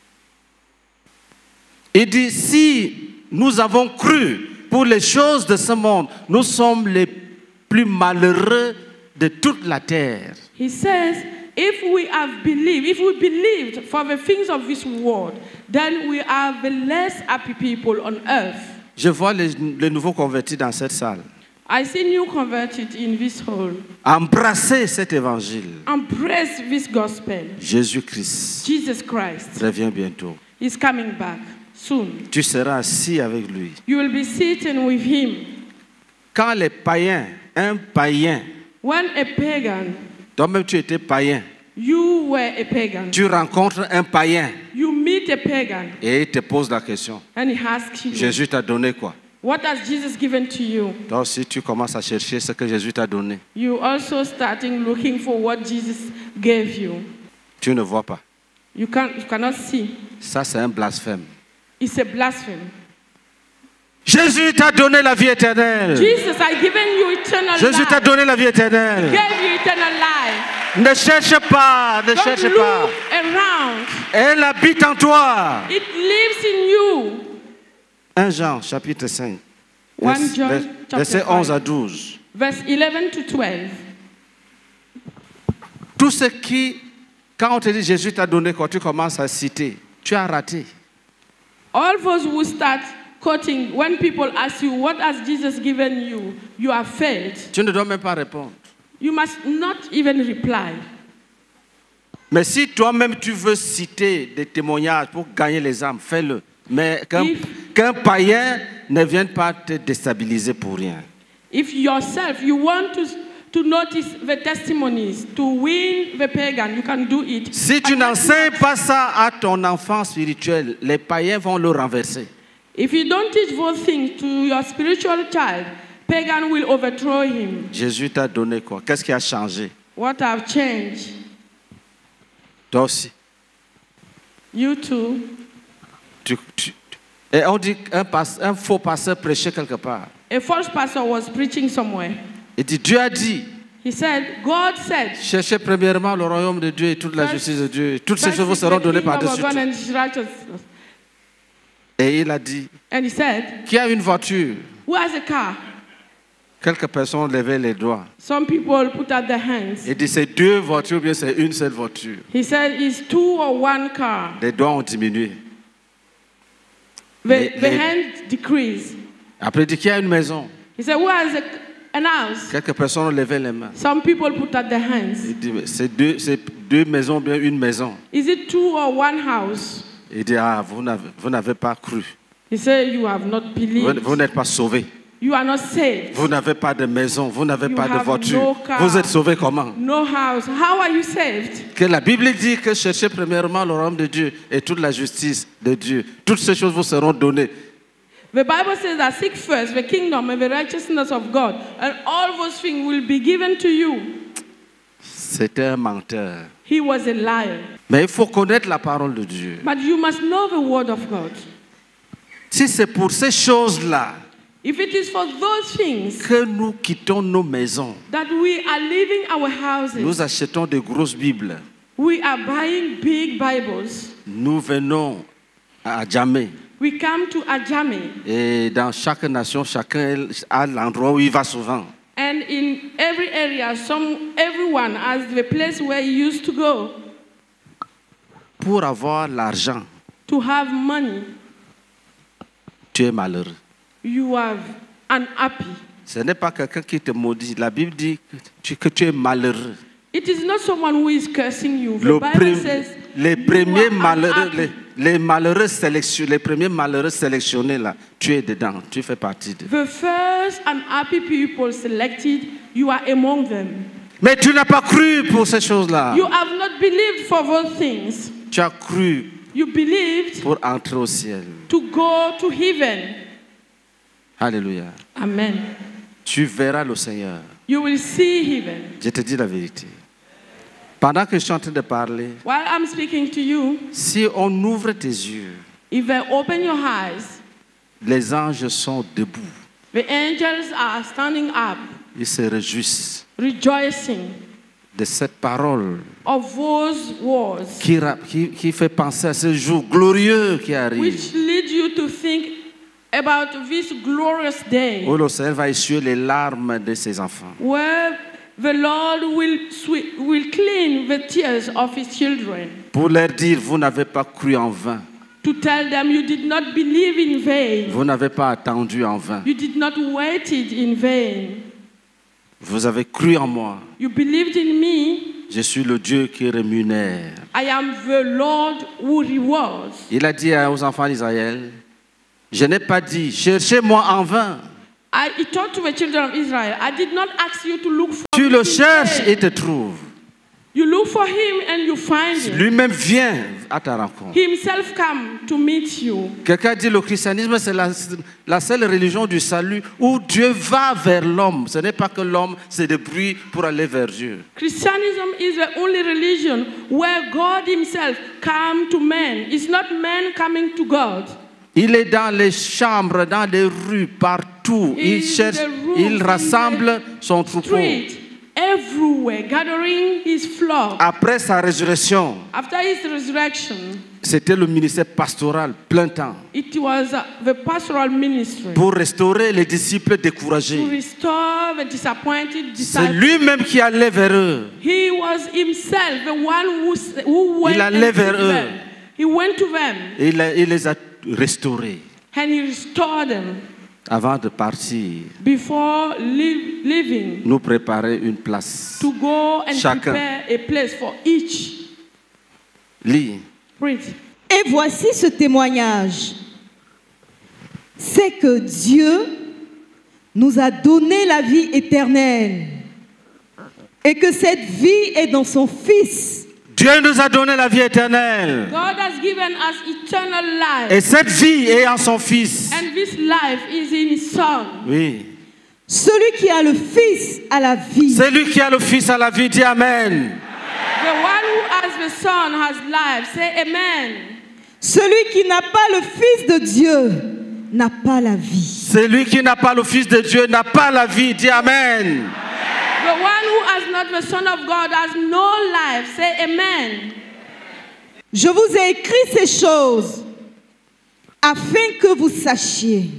Il dit, si nous avons cru pour les choses de ce monde, nous sommes les plus malheureux de toute la terre. He says, if we believed for the things of this world, then we are the less happy people on earth. Je vois les nouveaux convertis dans cette salle. I see new converted in this hall. Embrassez cet évangile. Embrace this gospel. Jésus-Christ Jesus Christ revient bientôt. is coming back soon. Tu seras assis avec lui. You will be sitting with him. Quand les païens, un païen, When a pagan, toi-même tu étais païen, you were a pagan. tu rencontres un païen You meet a pagan et il te pose la question. and he asks you, Jésus t'a donné quoi? what has Jesus given to you? Toi aussi tu commences à chercher ce que Jésus t'a donné. You also starting looking for what Jesus gave you. Tu ne vois pas. You cannot see. Ça c'est un blasphème. It's a blasphemy. Jésus t'a donné la vie éternelle. Jesus, I given you eternal Jésus t'a life. donné la vie éternelle. Gave you eternal life. Ne cherche pas, ne Don't cherche look pas. around. Elle habite en toi. It lives in you. 1 Jean chapitre 5. 1 John chapter Verset 5. 11 à 12. Verse 11 to 12. Tout ce qui, quand on te dit Jésus t'a donné quoi, tu commences à citer. Tu as raté. All those who start quoting, when people ask you, what has Jesus given you? You have failed. Tu ne dois même pas répondre. You must not even reply. Mais si toi-même tu veux citer des témoignages pour gagner les âmes, fais-le. Mais qu'un païen ne vienne pas te déstabiliser pour rien. If yourself, you want to notice the testimonies, to win the pagan, you can do it. Si tu n'enseignes pas ça à ton enfant spirituel, les païens vont le renverser. If you don't teach those things to your spiritual child, pagan will overthrow him. Jésus t'a donné quoi? Qu'est-ce qui a changé? What have changed? Toi aussi. You too. Et on dit qu'un faux pasteur prêchait quelque part. A false pastor was preaching somewhere. Il dit, Dieu a dit, He said, God said, cherchez premièrement le royaume de Dieu et toute la justice de Dieu. Et toutes ces choses vous seront données par-dessus tout. Et il a dit, And he said, qui a une voiture? who has a car? Quelques personnes levaient les doigts. Some people put out their hands. Il dit, c'est deux voitures ou bien c'est une seule voiture? He said, it's two or one car. Les doigts ont diminué. The hand decreased. Après, il dit, qui a une maison? He said, who has an house? Quelques personnes ont levé les mains. Some people put out their hands. Il dit, mais c'est deux maisons ou bien une maison? Is it two or one house? Il dit, ah, vous n'avez pas cru. He said, you have not believed. Vous n'êtes pas sauvés. You are not saved. Vous n'avez pas de maison, vous n'avez You pas de have voiture. no car. Vous êtes sauvés comment? No house. How are you saved? Que la Bible dit que cherchez premièrement le royaume de Dieu et toute la justice de Dieu. Toutes ces choses vous seront données. The Bible says that seek first the kingdom and the righteousness of God, and all those things will be given to you. C'était un menteur. He was a liar. Mais il faut connaître la parole de Dieu. But you must know the word of God. Si c'est pour ces choses-là If it is for those things que nous quittons nos maisons, that we are leaving our houses, nous achetons de grosses Bibles, we are buying big Bibles, nous venons à Djamé. we come to Ajame, Et dans chaque nation, chacun a l'endroit où il va souvent. and And in every area, everyone has the place where he used to go. Pour avoir l'argent, To have money, tu es malheureux. you are unhappy. Ce n'est pas quelqu'un qui te maudit. La Bible dit que tu es malheureux. It is not someone who is cursing you. The Le Bible says les you premiers are malheureux, unhappy. les premiers malheureux sélectionnés là, tu es dedans, tu fais partie de. The first unhappy people selected, you are among them. Mais tu n'as pas cru pour ces choses-là. You have not believed for those things. Tu as cru You believed pour entrer au ciel. to go to heaven. Alléluia. Amen. Tu verras le Seigneur. You will see heaven. Je te dis la vérité. Pendant que je suis en train de parler, While I'm speaking to you, si on ouvre tes yeux, if I open your eyes, les anges sont debout. the angels are standing up, Ils se réjouissent rejoicing de cette parole of those words, qui fait penser à ce jour glorieux qui arrive. which lead you to think about this glorious day, Où le Seigneur va essuyer les larmes de ses enfants. where the Lord will clean the tears of his children, Pour leur dire, vous n'avez pas cru en vain. to tell them you did not believe in vain, Vous n'avez pas attendu en vain. you did not waited in vain, Vous avez cru en moi. you believed in me. Je suis le Dieu qui rémunère. I am the Lord who rewards. Il a dit aux enfants d'Israël, je n'ai pas dit, cherchez-moi en vain. He told to the children of Israel, I did not ask you to look for Tu me le in cherches vain. et te trouves. You look for him and you find him. Lui-même vient à ta rencontre. He himself come to meet you. Quelqu'un dit le christianisme, c'est la seule religion du salut où Dieu va vers l'homme. Ce n'est pas que l'homme se débrouille pour aller vers Dieu. Christianism is the only religion where God himself come to man. It's not man coming to God. Il est dans les chambres, dans les rues, partout. Il In cherche, the rooms, il in rassemble son troupeau. Street, everywhere, gathering his flock. Après sa résurrection, After his resurrection, c'était le ministère pastoral plein temps it was the pastoral ministry pour restaurer les disciples to découragés. restore the disappointed C'est disciples. lui-même qui allait vers eux. He was himself the one who went Il allait and vers took eux. them. He went to them Et il les a restaurés and he restored them avant de partir, before leaving nous préparer une place. to go and Chacun. prepare a place for each. Lis. Read. Et voici ce témoignage. C'est que Dieu nous a donné la vie éternelle et que cette vie est dans son Fils. Dieu nous a donné la vie éternelle. God has given us eternal life, Et cette vie est en son Fils. and this life is in his Son. Oui. Celui qui a le Fils a la vie. Celui qui a le Fils a la vie, dit Amen. The one who has the Son has life. Say amen. Celui qui n'a pas le Fils de Dieu n'a pas la vie. Celui qui n'a pas le Fils de Dieu n'a pas la vie, dit Amen. The one who has not the Son of God has no life. Say amen. Je vous ai écrit ces choses afin que vous sachiez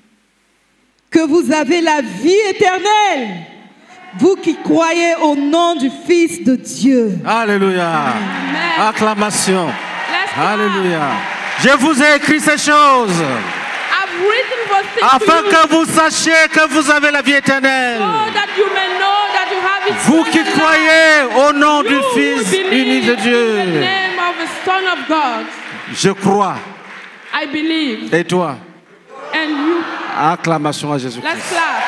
que vous avez la vie éternelle, vous qui croyez au nom du Fils de Dieu. Alléluia. Acclamation. Let's clap. Alléluia. Je vous ai écrit ces choses I've written those things afin to you que vous sachiez que vous avez la vie éternelle. so that you may know that you have eternal Vous qui life. croyez au nom You du who Fils believe uni de in the Dieu. name of the Son of God. Je crois. I believe. Et toi? And you. Acclamation à Let's Jésus-Christ. clap.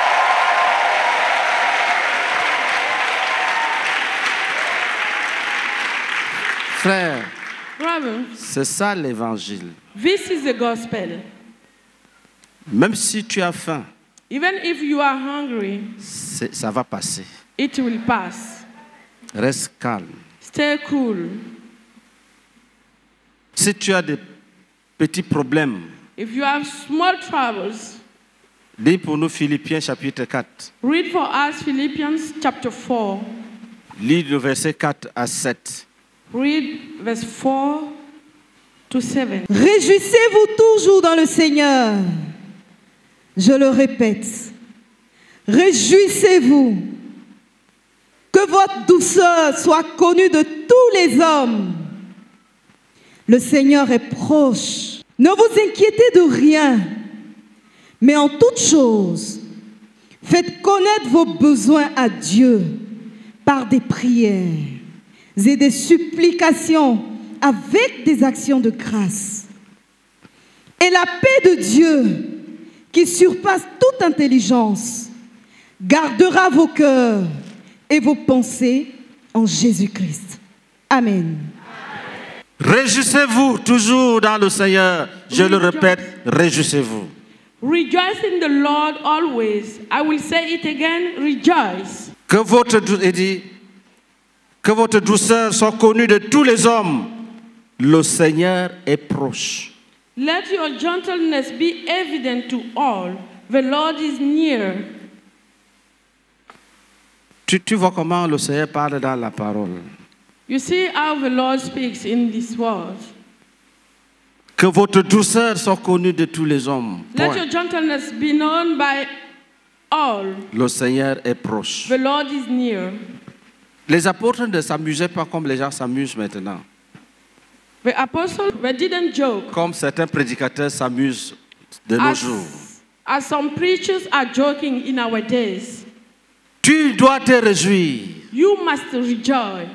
Frère, Brother, c'est ça l'évangile. this is the gospel. Même si tu as faim, Even if you are hungry, ça va passer. it will pass. Reste calme. Stay cool. Si tu as des petits problèmes, If you have small troubles, lis pour nous Philippiens chapitre 4. read for us Philippians chapter 4. Lis le verset 4 à 7. Read verse 4 to 7. Réjouissez-vous toujours dans le Seigneur. Je le répète, Réjouissez-vous. Que votre douceur soit connue de tous les hommes. Le Seigneur est proche. Ne vous inquiétez de rien, mais en toute chose, faites connaître vos besoins à Dieu par des prières et des supplications avec des actions de grâce. Et la paix de Dieu, qui surpasse toute intelligence, gardera vos cœurs et vos pensées en Jésus-Christ. Amen. Réjouissez-vous toujours dans le Seigneur. Je le répète, réjouissez-vous. Rejoice in the Lord always. I will say it again, rejoice. Que votre douceur soit connue de tous les hommes. Le Seigneur est proche. Let your gentleness be evident to all. The Lord is near. Tu vois comment le Seigneur parle dans la parole. You see how the Lord speaks in this word. Que votre douceur soit connue de tous les hommes. Let Point. your gentleness be known by all. Le Seigneur est proche. The Lord is near. Les apôtres ne s'amusaient pas comme les gens s'amusent maintenant. The apostles they didn't joke Comme certains prédicateurs s'amusent de nos jours. as some preachers are joking in our days. Tu dois te réjouir. You must rejoice.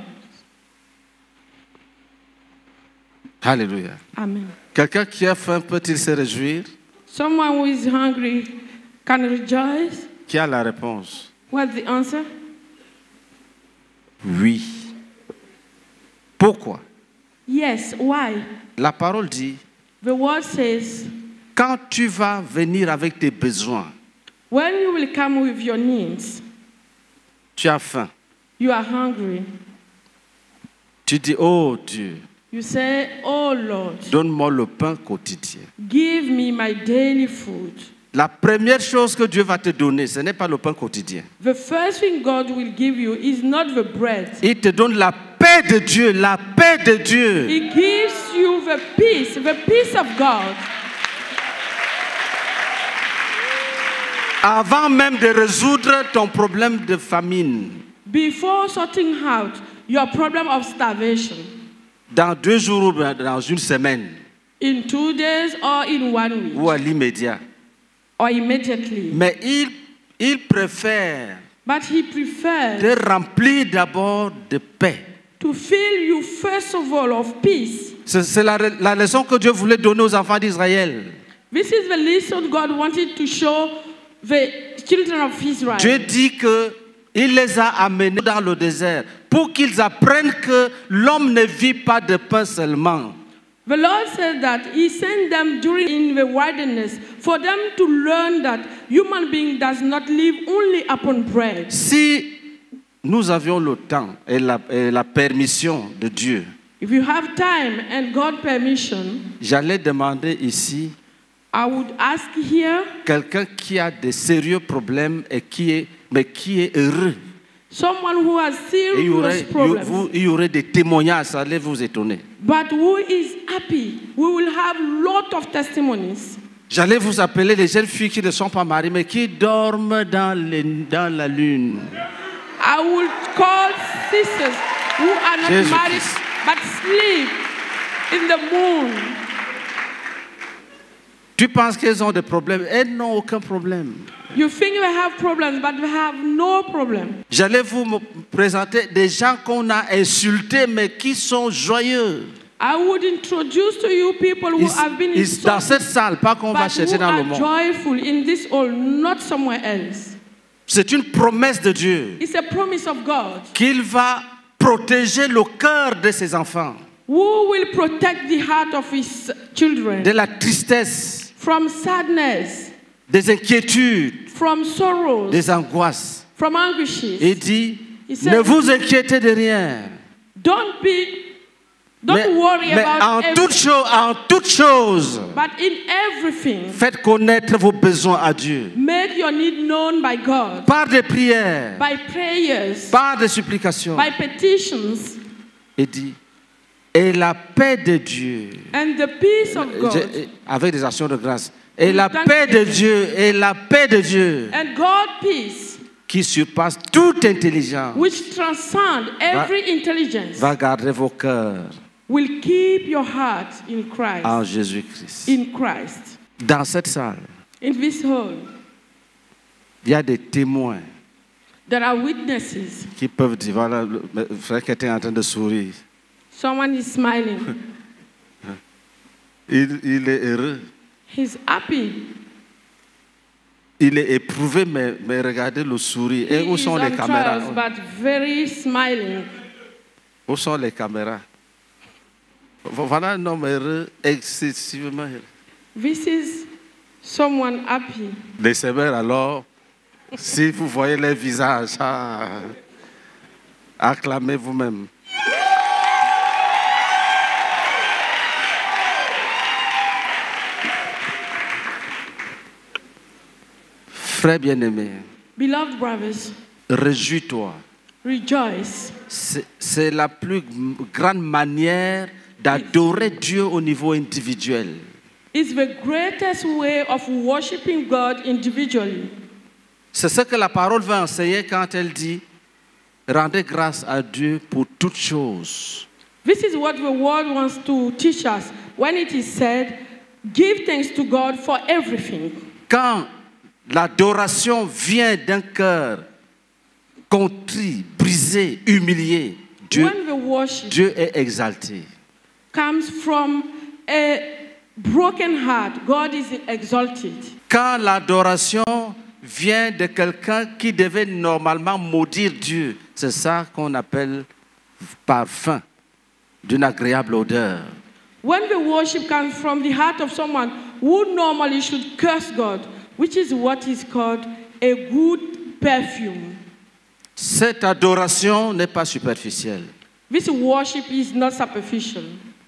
Alléluia. Amen. Quelqu'un qui a faim peut-il se réjouir? Someone who is hungry can rejoice. Qui a la réponse? What's the answer? Oui. Pourquoi? Yes. Why? La parole dit, The word says, quand tu vas venir avec tes besoins, when you will come with your needs, tu as faim. you are hungry. Tu dis, oh Dieu, You say, oh Lord, donne-moi le pain quotidien. give me my daily food. La première chose que Dieu va te donner, ce n'est pas le pain quotidien. The first thing God will give you is not the bread. Il te donne la paix de Dieu, la paix de Dieu. He gives you the peace of God. Avant même de résoudre ton problème de famine, Before sorting out your problem of starvation, dans 2 jours ou dans une semaine, in 2 days or in 1 week, ou à l'immédiat. or immediately. Mais il préfère But he prefers te remplir d'abord de paix. to fill you first of all of peace. C'est la leçon que Dieu voulait donner aux enfants d'Israël. This is the lesson God wanted to show the children of Israel. Dieu dit qu'il les a amenés dans le désert pour qu'ils apprennent que l'homme ne vit pas de pain seulement. The Lord said that He sent them in the wilderness for them to learn that human being does not live only upon bread. Si nous avions le temps et la permission de Dieu, If you have time and God permission, j'allais demander ici I would ask here quelqu'un qui a de sérieux problèmes et qui est heureux. someone who has Et serious problems, il y aurait des témoignages, ça allait vous étonner. but who is happy. We will have lot of testimonies. J'allais vous appeler les jeunes filles qui ne sont pas mariées mais qui dorment dans la lune. I will call sisters who are not Jesus married Christ. but sleep in the moon. Tu penses qu'elles ont des problèmes? Elles n'ont aucun problème. You think we have problems, but we have no problem. J'allais vous me présenter des gens qu'on a insultés mais qui sont joyeux. I would introduce to you people who have been Dans cette insulted, salle, pas qu'on va but chercher who dans le are monde. joyful in this hall, not somewhere else. C'est une promesse de Dieu It's a promise of God. qu'il va protéger le cœur de ses enfants Who will protect the heart of His children de la tristesse, from sadness, des inquiétudes, from sorrows, des angoisses. from anguishes. Il dit, He said, ne vous inquiétez de rien. Don't Mais worry en about everything, toute chose, but in everything, faites connaître vos besoins à Dieu. make your need known by God, Par des prières, by prayers, par des supplications. by petitions, Il dit, et la paix de Dieu, and the peace of God, avec des actions de grâce, et la Thank paix you. de Dieu, et la paix de Dieu, and God peace, qui surpasse toute intelligence, which transcend every intelligence, va garder vos cœurs will keep your heart in Christ. en Jésus-Christ. In Christ. Dans cette salle, In this hall, il y a des témoins there are witnesses. qui peuvent dire, voilà, le frère qui était en train de sourire, Someone is smiling. il est heureux, He's happy. il est éprouvé, mais regardez le sourire. Et He où is sont les on caméras? trials, but very smiling. Où sont les caméras? Voilà un homme heureux, excessivement heureux. This is someone happy. Les sœurs, alors, si vous voyez les visages, acclamez vous-même. Frère bien-aimé, Beloved brothers, réjouis-toi. rejoice. C'est la plus grande manière d'adorer Dieu au niveau individuel. It's the greatest way of worshiping God individually. C'est ce que la parole va enseigner quand elle dit « Rendez grâce à Dieu pour toutes choses ». This is what the word wants to teach us when it is said, give thanks to God for everything. Quand l'adoration vient d'un cœur contrit, brisé, humilié, When the worship Dieu est exalté. comes from a broken heart, God is exalted. Quand l'adoration vient de quelqu'un qui devait normalement maudire Dieu, c'est ça qu'on appelle parfum, d'une agréable odeur. When the worship comes from the heart of someone who normally should curse God, which is what is called a good perfume. Cette adoration n'est pas superficielle. This worship is not superficial.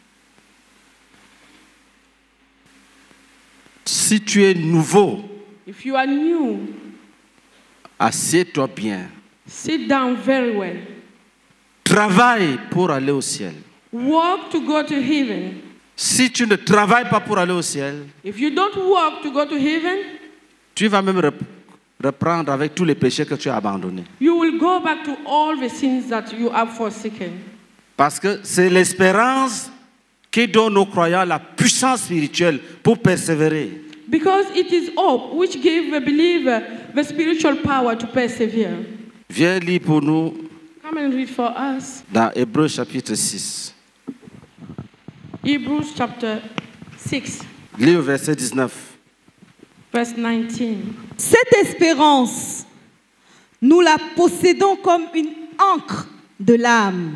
Si tu es nouveau, If you are new, assieds-toi bien. sit down very well. Travaille pour aller au ciel. Work to go to heaven. Si tu ne travailles pas pour aller au ciel, If you don't work to go to heaven, tu vas même reprendre avec tous les péchés que tu as abandonnés. you will go back to all the sins that you have forsaken. Parce que c'est l'espérance qui donne aux croyants la puissance spirituelle pour persévérer. Because it is hope which gives the believer the spiritual power to persevere. Viens lire pour nous Come and read for us dans Hébreux chapitre 6. Hebrews chapter 6, Lis au verset 19. verse 19. Cette espérance, nous la possédons comme une ancre de l'âme,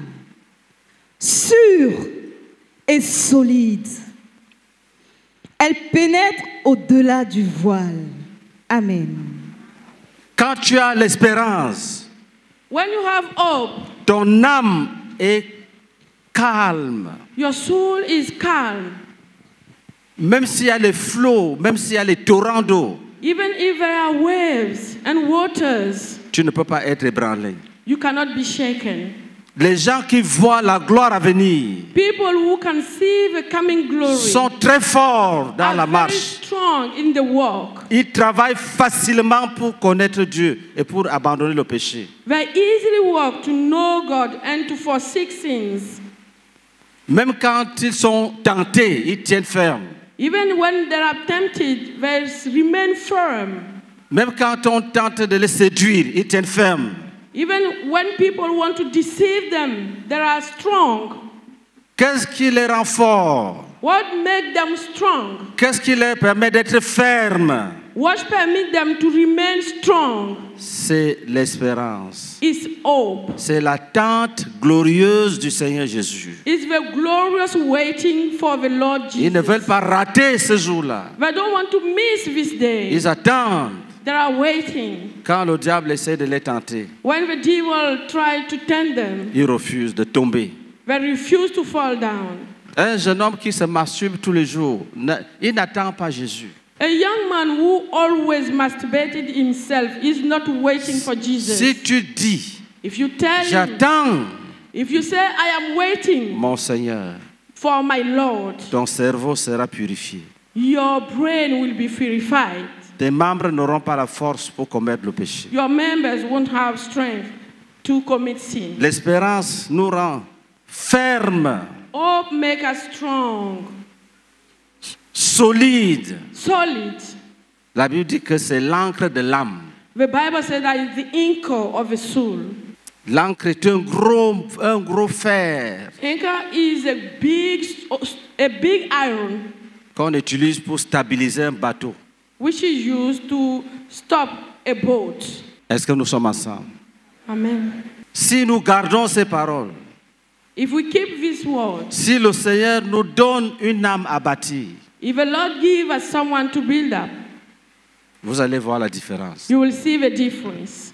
sûre et solide. Elle pénètre au-delà du voile. Amen. Quand tu as l'espérance, When you have hope, ton âme est calme. your soul is calm. Même s'il y a les flots, même s'il y a les torrents d'eau, Even if there are waves and waters, tu ne peux pas être ébranlé. you cannot be shaken. Les gens qui voient la gloire à venir People who can see the coming glory sont très forts dans are la very marche. strong in the walk. Ils travaillent facilement pour connaître Dieu et pour abandonner le péché. They easily walk to know God and to forsake sins. Même quand ils sont tentés, ils tiennent ferme. Even when they are tempted, they remain firm. Même quand on tente de les séduire, ils tiennent ferme. Even when people want to deceive them, they are strong. Qu'est-ce qui les rend forts? What makes them strong? Qu'est-ce qui leur permet d'être fermes? What permits them to remain strong C'est l'espérance. is hope. C'est l'attente glorieuse du Seigneur Jésus. It's the glorious waiting for the Lord Ils ne Jesus. veulent pas rater ce jour-là. They don't want to miss this day. Ils attendent They are waiting. quand le diable essaie de les tenter. When the devil tries to tempt them, Ils refusent de tomber. they refuse to fall down. Un jeune homme qui se masturbe tous les jours, il n'attend pas Jésus. A young man who always masturbated himself is not waiting for Jesus. Si tu dis, If you tell him, j'attends if you say, I am waiting mon Seigneur, for my Lord, ton cerveau sera purifié. your brain will be purified. tes membres n'auront pas la force pour commettre le péché. your members won't have strength to commit sin. L'espérance nous rend fermes, Hope make us strong, solides. solid. La Bible dit que c'est l'encre de l'âme. The Bible says that it's the anchor of a soul. L'encre est un gros fer Anchor is a big iron qu'on utilise pour stabiliser un bateau. which is used to stop a boat. Est-ce que nous sommes ensemble? Amen. Si nous gardons ces paroles, If we keep this word, si le Seigneur nous donne une âme à bâtir, if the Lord give us someone to build up, vous allez voir la différence. you will see the difference.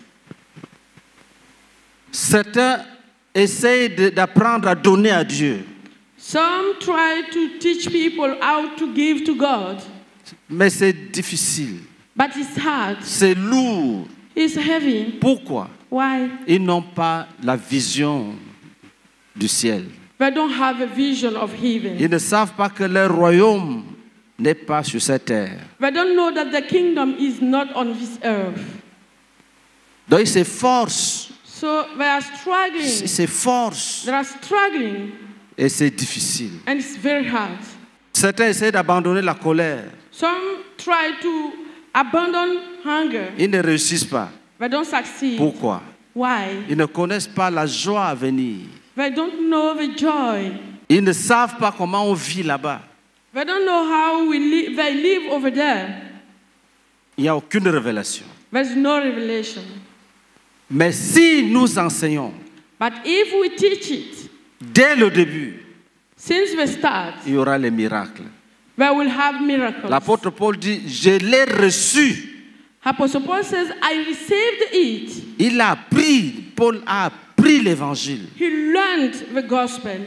Certains essayent d'apprendre à donner à Dieu, Some try to teach people how to give to God, mais c'est difficile, but it's hard. c'est lourd. It's heavy. Pourquoi? Why? Ils n'ont pas la vision du ciel. They don't have a vision of heaven. Ils ne savent pas que leur royaume n'est pas sur cette terre. They don't know that the kingdom is not on this earth. Donc ils s'efforcent, So they are struggling. ils s'efforcent They are struggling, et c'est difficile. and it's very hard. Certains essaient d'abandonner la colère. Some try to abandon hunger. Ils ne réussissent pas. They don't succeed. Pourquoi? Why? Ils ne connaissent pas la joie à venir. They don't know the joy. Ils ne savent pas comment on vit là-bas. They don't know how they live over there. Il n'y a aucune révélation. There's no revelation. Mais si nous enseignons But if we teach it dès le début, since the start, il y aura les miracles. we will have miracles. L'apôtre Paul dit, je l'ai reçu. Apostle Paul says, I received it. Il a appris, Paul a appris l'évangile. He learned the gospel.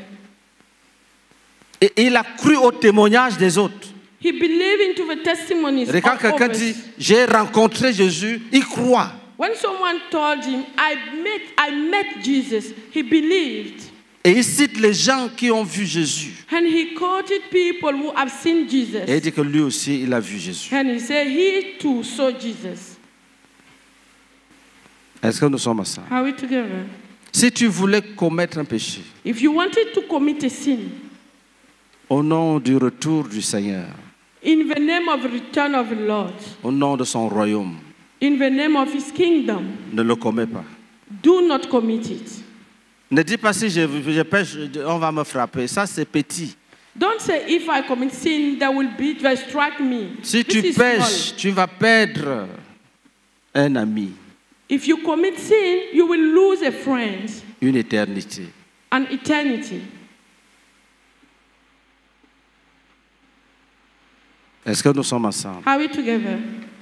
Et il a cru au témoignage des autres. He believed into the testimonies Et quand of quelqu'un others. dit, j'ai rencontré Jésus, il croit. When someone told him, I met Jesus, he believed. Et il cite les gens qui ont vu Jésus. And he quoted people who have seen Jesus. Et il dit que lui aussi, il a vu Jésus. And he said he too saw Jesus. Est-ce que nous sommes ensemble? Are we together? Si tu voulais commettre un péché, If you wanted to commit a sin, au nom du retour du Seigneur, in the name of the return of the Lord, au nom de son royaume, in the name of his kingdom, ne le commets pas. do not commit it. Ne dis pas si je pêche, on va me frapper. Ça, c'est petit. Don't say, if I commit sin, they strike me. Si This tu is pêches, small. tu vas perdre un ami, If you commit sin, you will lose a friend, une éternité. an eternity. Est-ce que nous sommes ensemble? Are we together?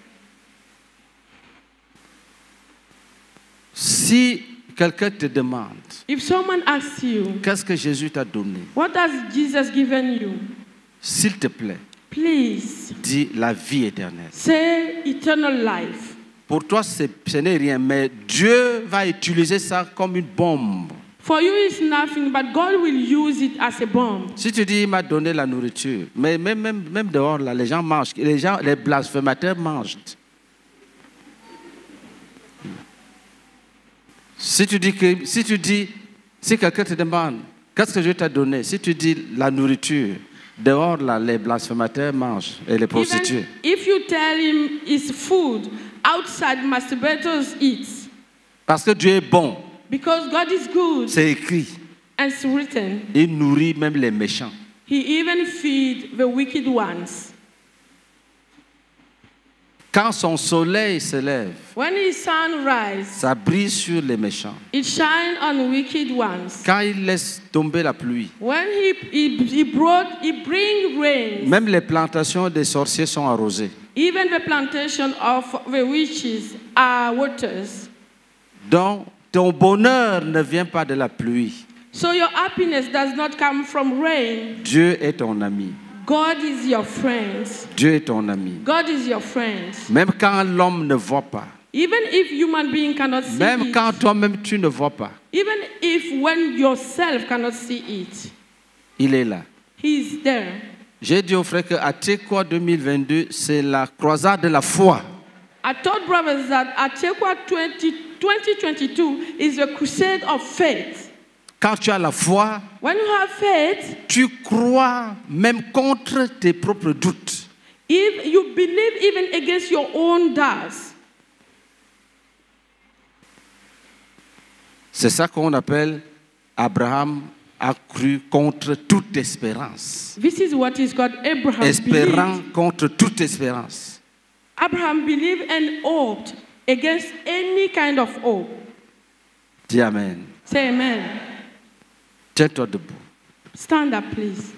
Si quelqu'un te demande, If someone asks you, qu'est-ce que Jésus t'a donné? what has Jesus given you? S'il te plaît, Please dis la vie éternelle. say eternal life. Pour toi, ce n'est rien, mais Dieu va utiliser ça comme une bombe. For you it's nothing, but God will use it as a bomb. Si tu dis, il m'a donné la nourriture, mais même dehors, là, les gens mangent, les blasphémateurs mangent. Si quelqu'un te demande, qu'est-ce que Dieu t'a donné? Si tu dis la nourriture, dehors, là, les blasphémateurs mangent et les prostituées. Even if you tell him it's food, outside masturbators eat. Parce que Dieu est bon, Because God is good c'est écrit. and it's written. Il nourrit même les méchants. He even feed the wicked ones. Quand son soleil se lève, When his sun rises, ça brille sur les méchants. it shines on wicked ones. Quand il laisse tomber la pluie, When he bring rain, même les plantations des sorciers sont arrosées. even the plantation of the witches are waters. Donc, ton bonheur ne vient pas de la pluie. So your happiness does not come from rain. Dieu est ton ami. God is your friend. Dieu est ton ami. God is your friend. Même quand l'homme ne voit pas. Even if human being cannot see Même it, quand toi-même tu ne vois pas. even if when yourself cannot see it, Il est là. he is there. J'ai dit aux frères qu'à Tekwa 2022, c'est la croisade de la foi. I told brothers that Atekwa 2022 is a crusade of faith. Quand tu as la foi, When you have faith, tu crois même contre tes propres doutes. if you believe even against your own doubts. C'est ça qu'on appelle Abraham a cru contre toute espérance. This is what is called Abraham Espérant believed. contre toute espérance. Abraham believed and hoped against any kind of hope. Dis Amen. Say amen. Tiens-toi debout. Stand up, please.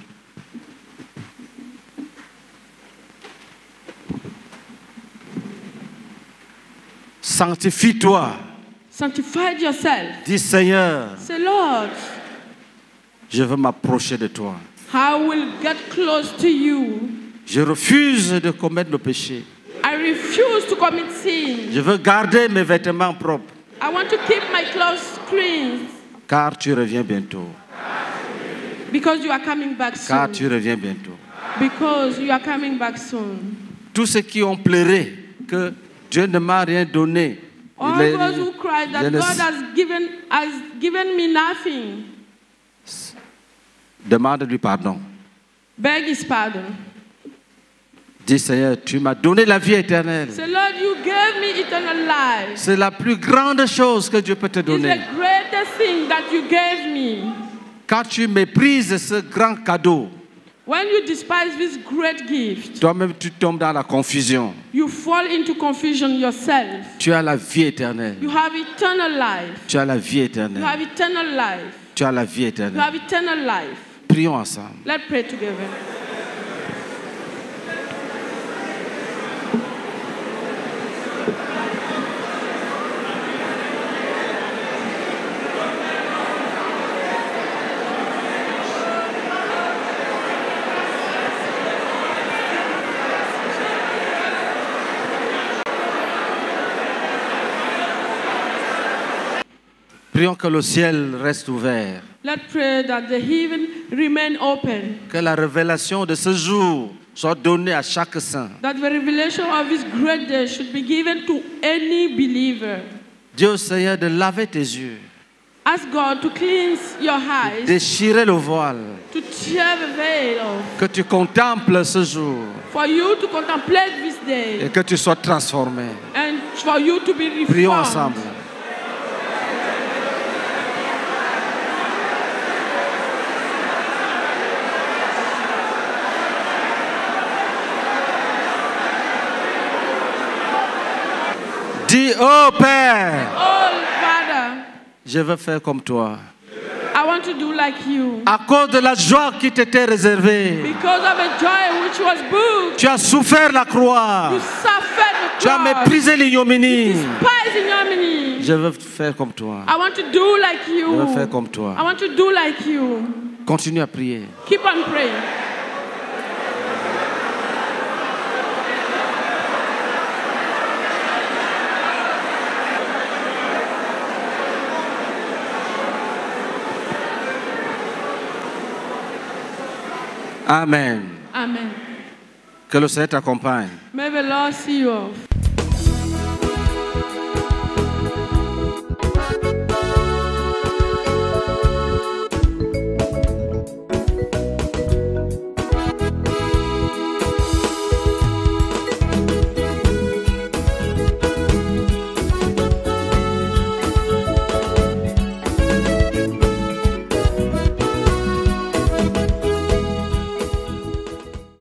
Sanctifie-toi. Sanctify yourself. Dis Seigneur, Say, Lord, je veux m'approcher de toi. I will get close to you. Je refuse de commettre le péché. I refuse to commit sin. Je veux garder mes vêtements propres, I want to keep my clothes clean car tu reviens bientôt. because you are coming back Car soon. tu reviens bientôt. Because you are coming back soon. Tous ceux qui ont pleuré que Dieu ne m'a rien donné, All les- those who cried that je ne- God has given me nothing, demande-lui pardon. beg his pardon. Dis Seigneur, tu m'as donné la vie éternelle. Say, Lord, you gave me eternal life. C'est la plus grande chose que Dieu peut te It's donner. the greatest thing that you gave me. Quand tu méprises ce grand cadeau, When you despise this great gift, toi-même tu tombes dans la confusion. you fall into confusion yourself. Tu as la vie éternelle. You have eternal life. Tu as la vie You éternelle. have eternal life. Tu as la vie You éternelle. have eternal life. Prions ensemble. Let's pray together. Prions que le ciel reste ouvert. Let's pray that the heaven remain open. Que la révélation de ce jour soit donnée à chaque saint. That the revelation of this great day should be given to any believer. Dieu Seigneur de laver tes yeux, Ask God to cleanse your eyes, déchirer le voile, to tear the veil off, que tu contemples ce jour for you to contemplate this day, et que tu sois transformé. and for you to be Prions reformed. ensemble. Dis, oh Père, Oh, Father, je veux faire comme toi. I want to do like you. À cause de la joie qui t'était réservée, Because of the joy which was booked, tu as souffert la croix. you suffered the Tu as cross, méprisé l'ignominie. despised ignominy. Je veux faire comme toi. I want to do like Je veux faire you. comme toi. I want to do like you. Continue à prier. Keep on praying. Amen. Amen. Que le Seigneur t'accompagne. May the Lord see you off.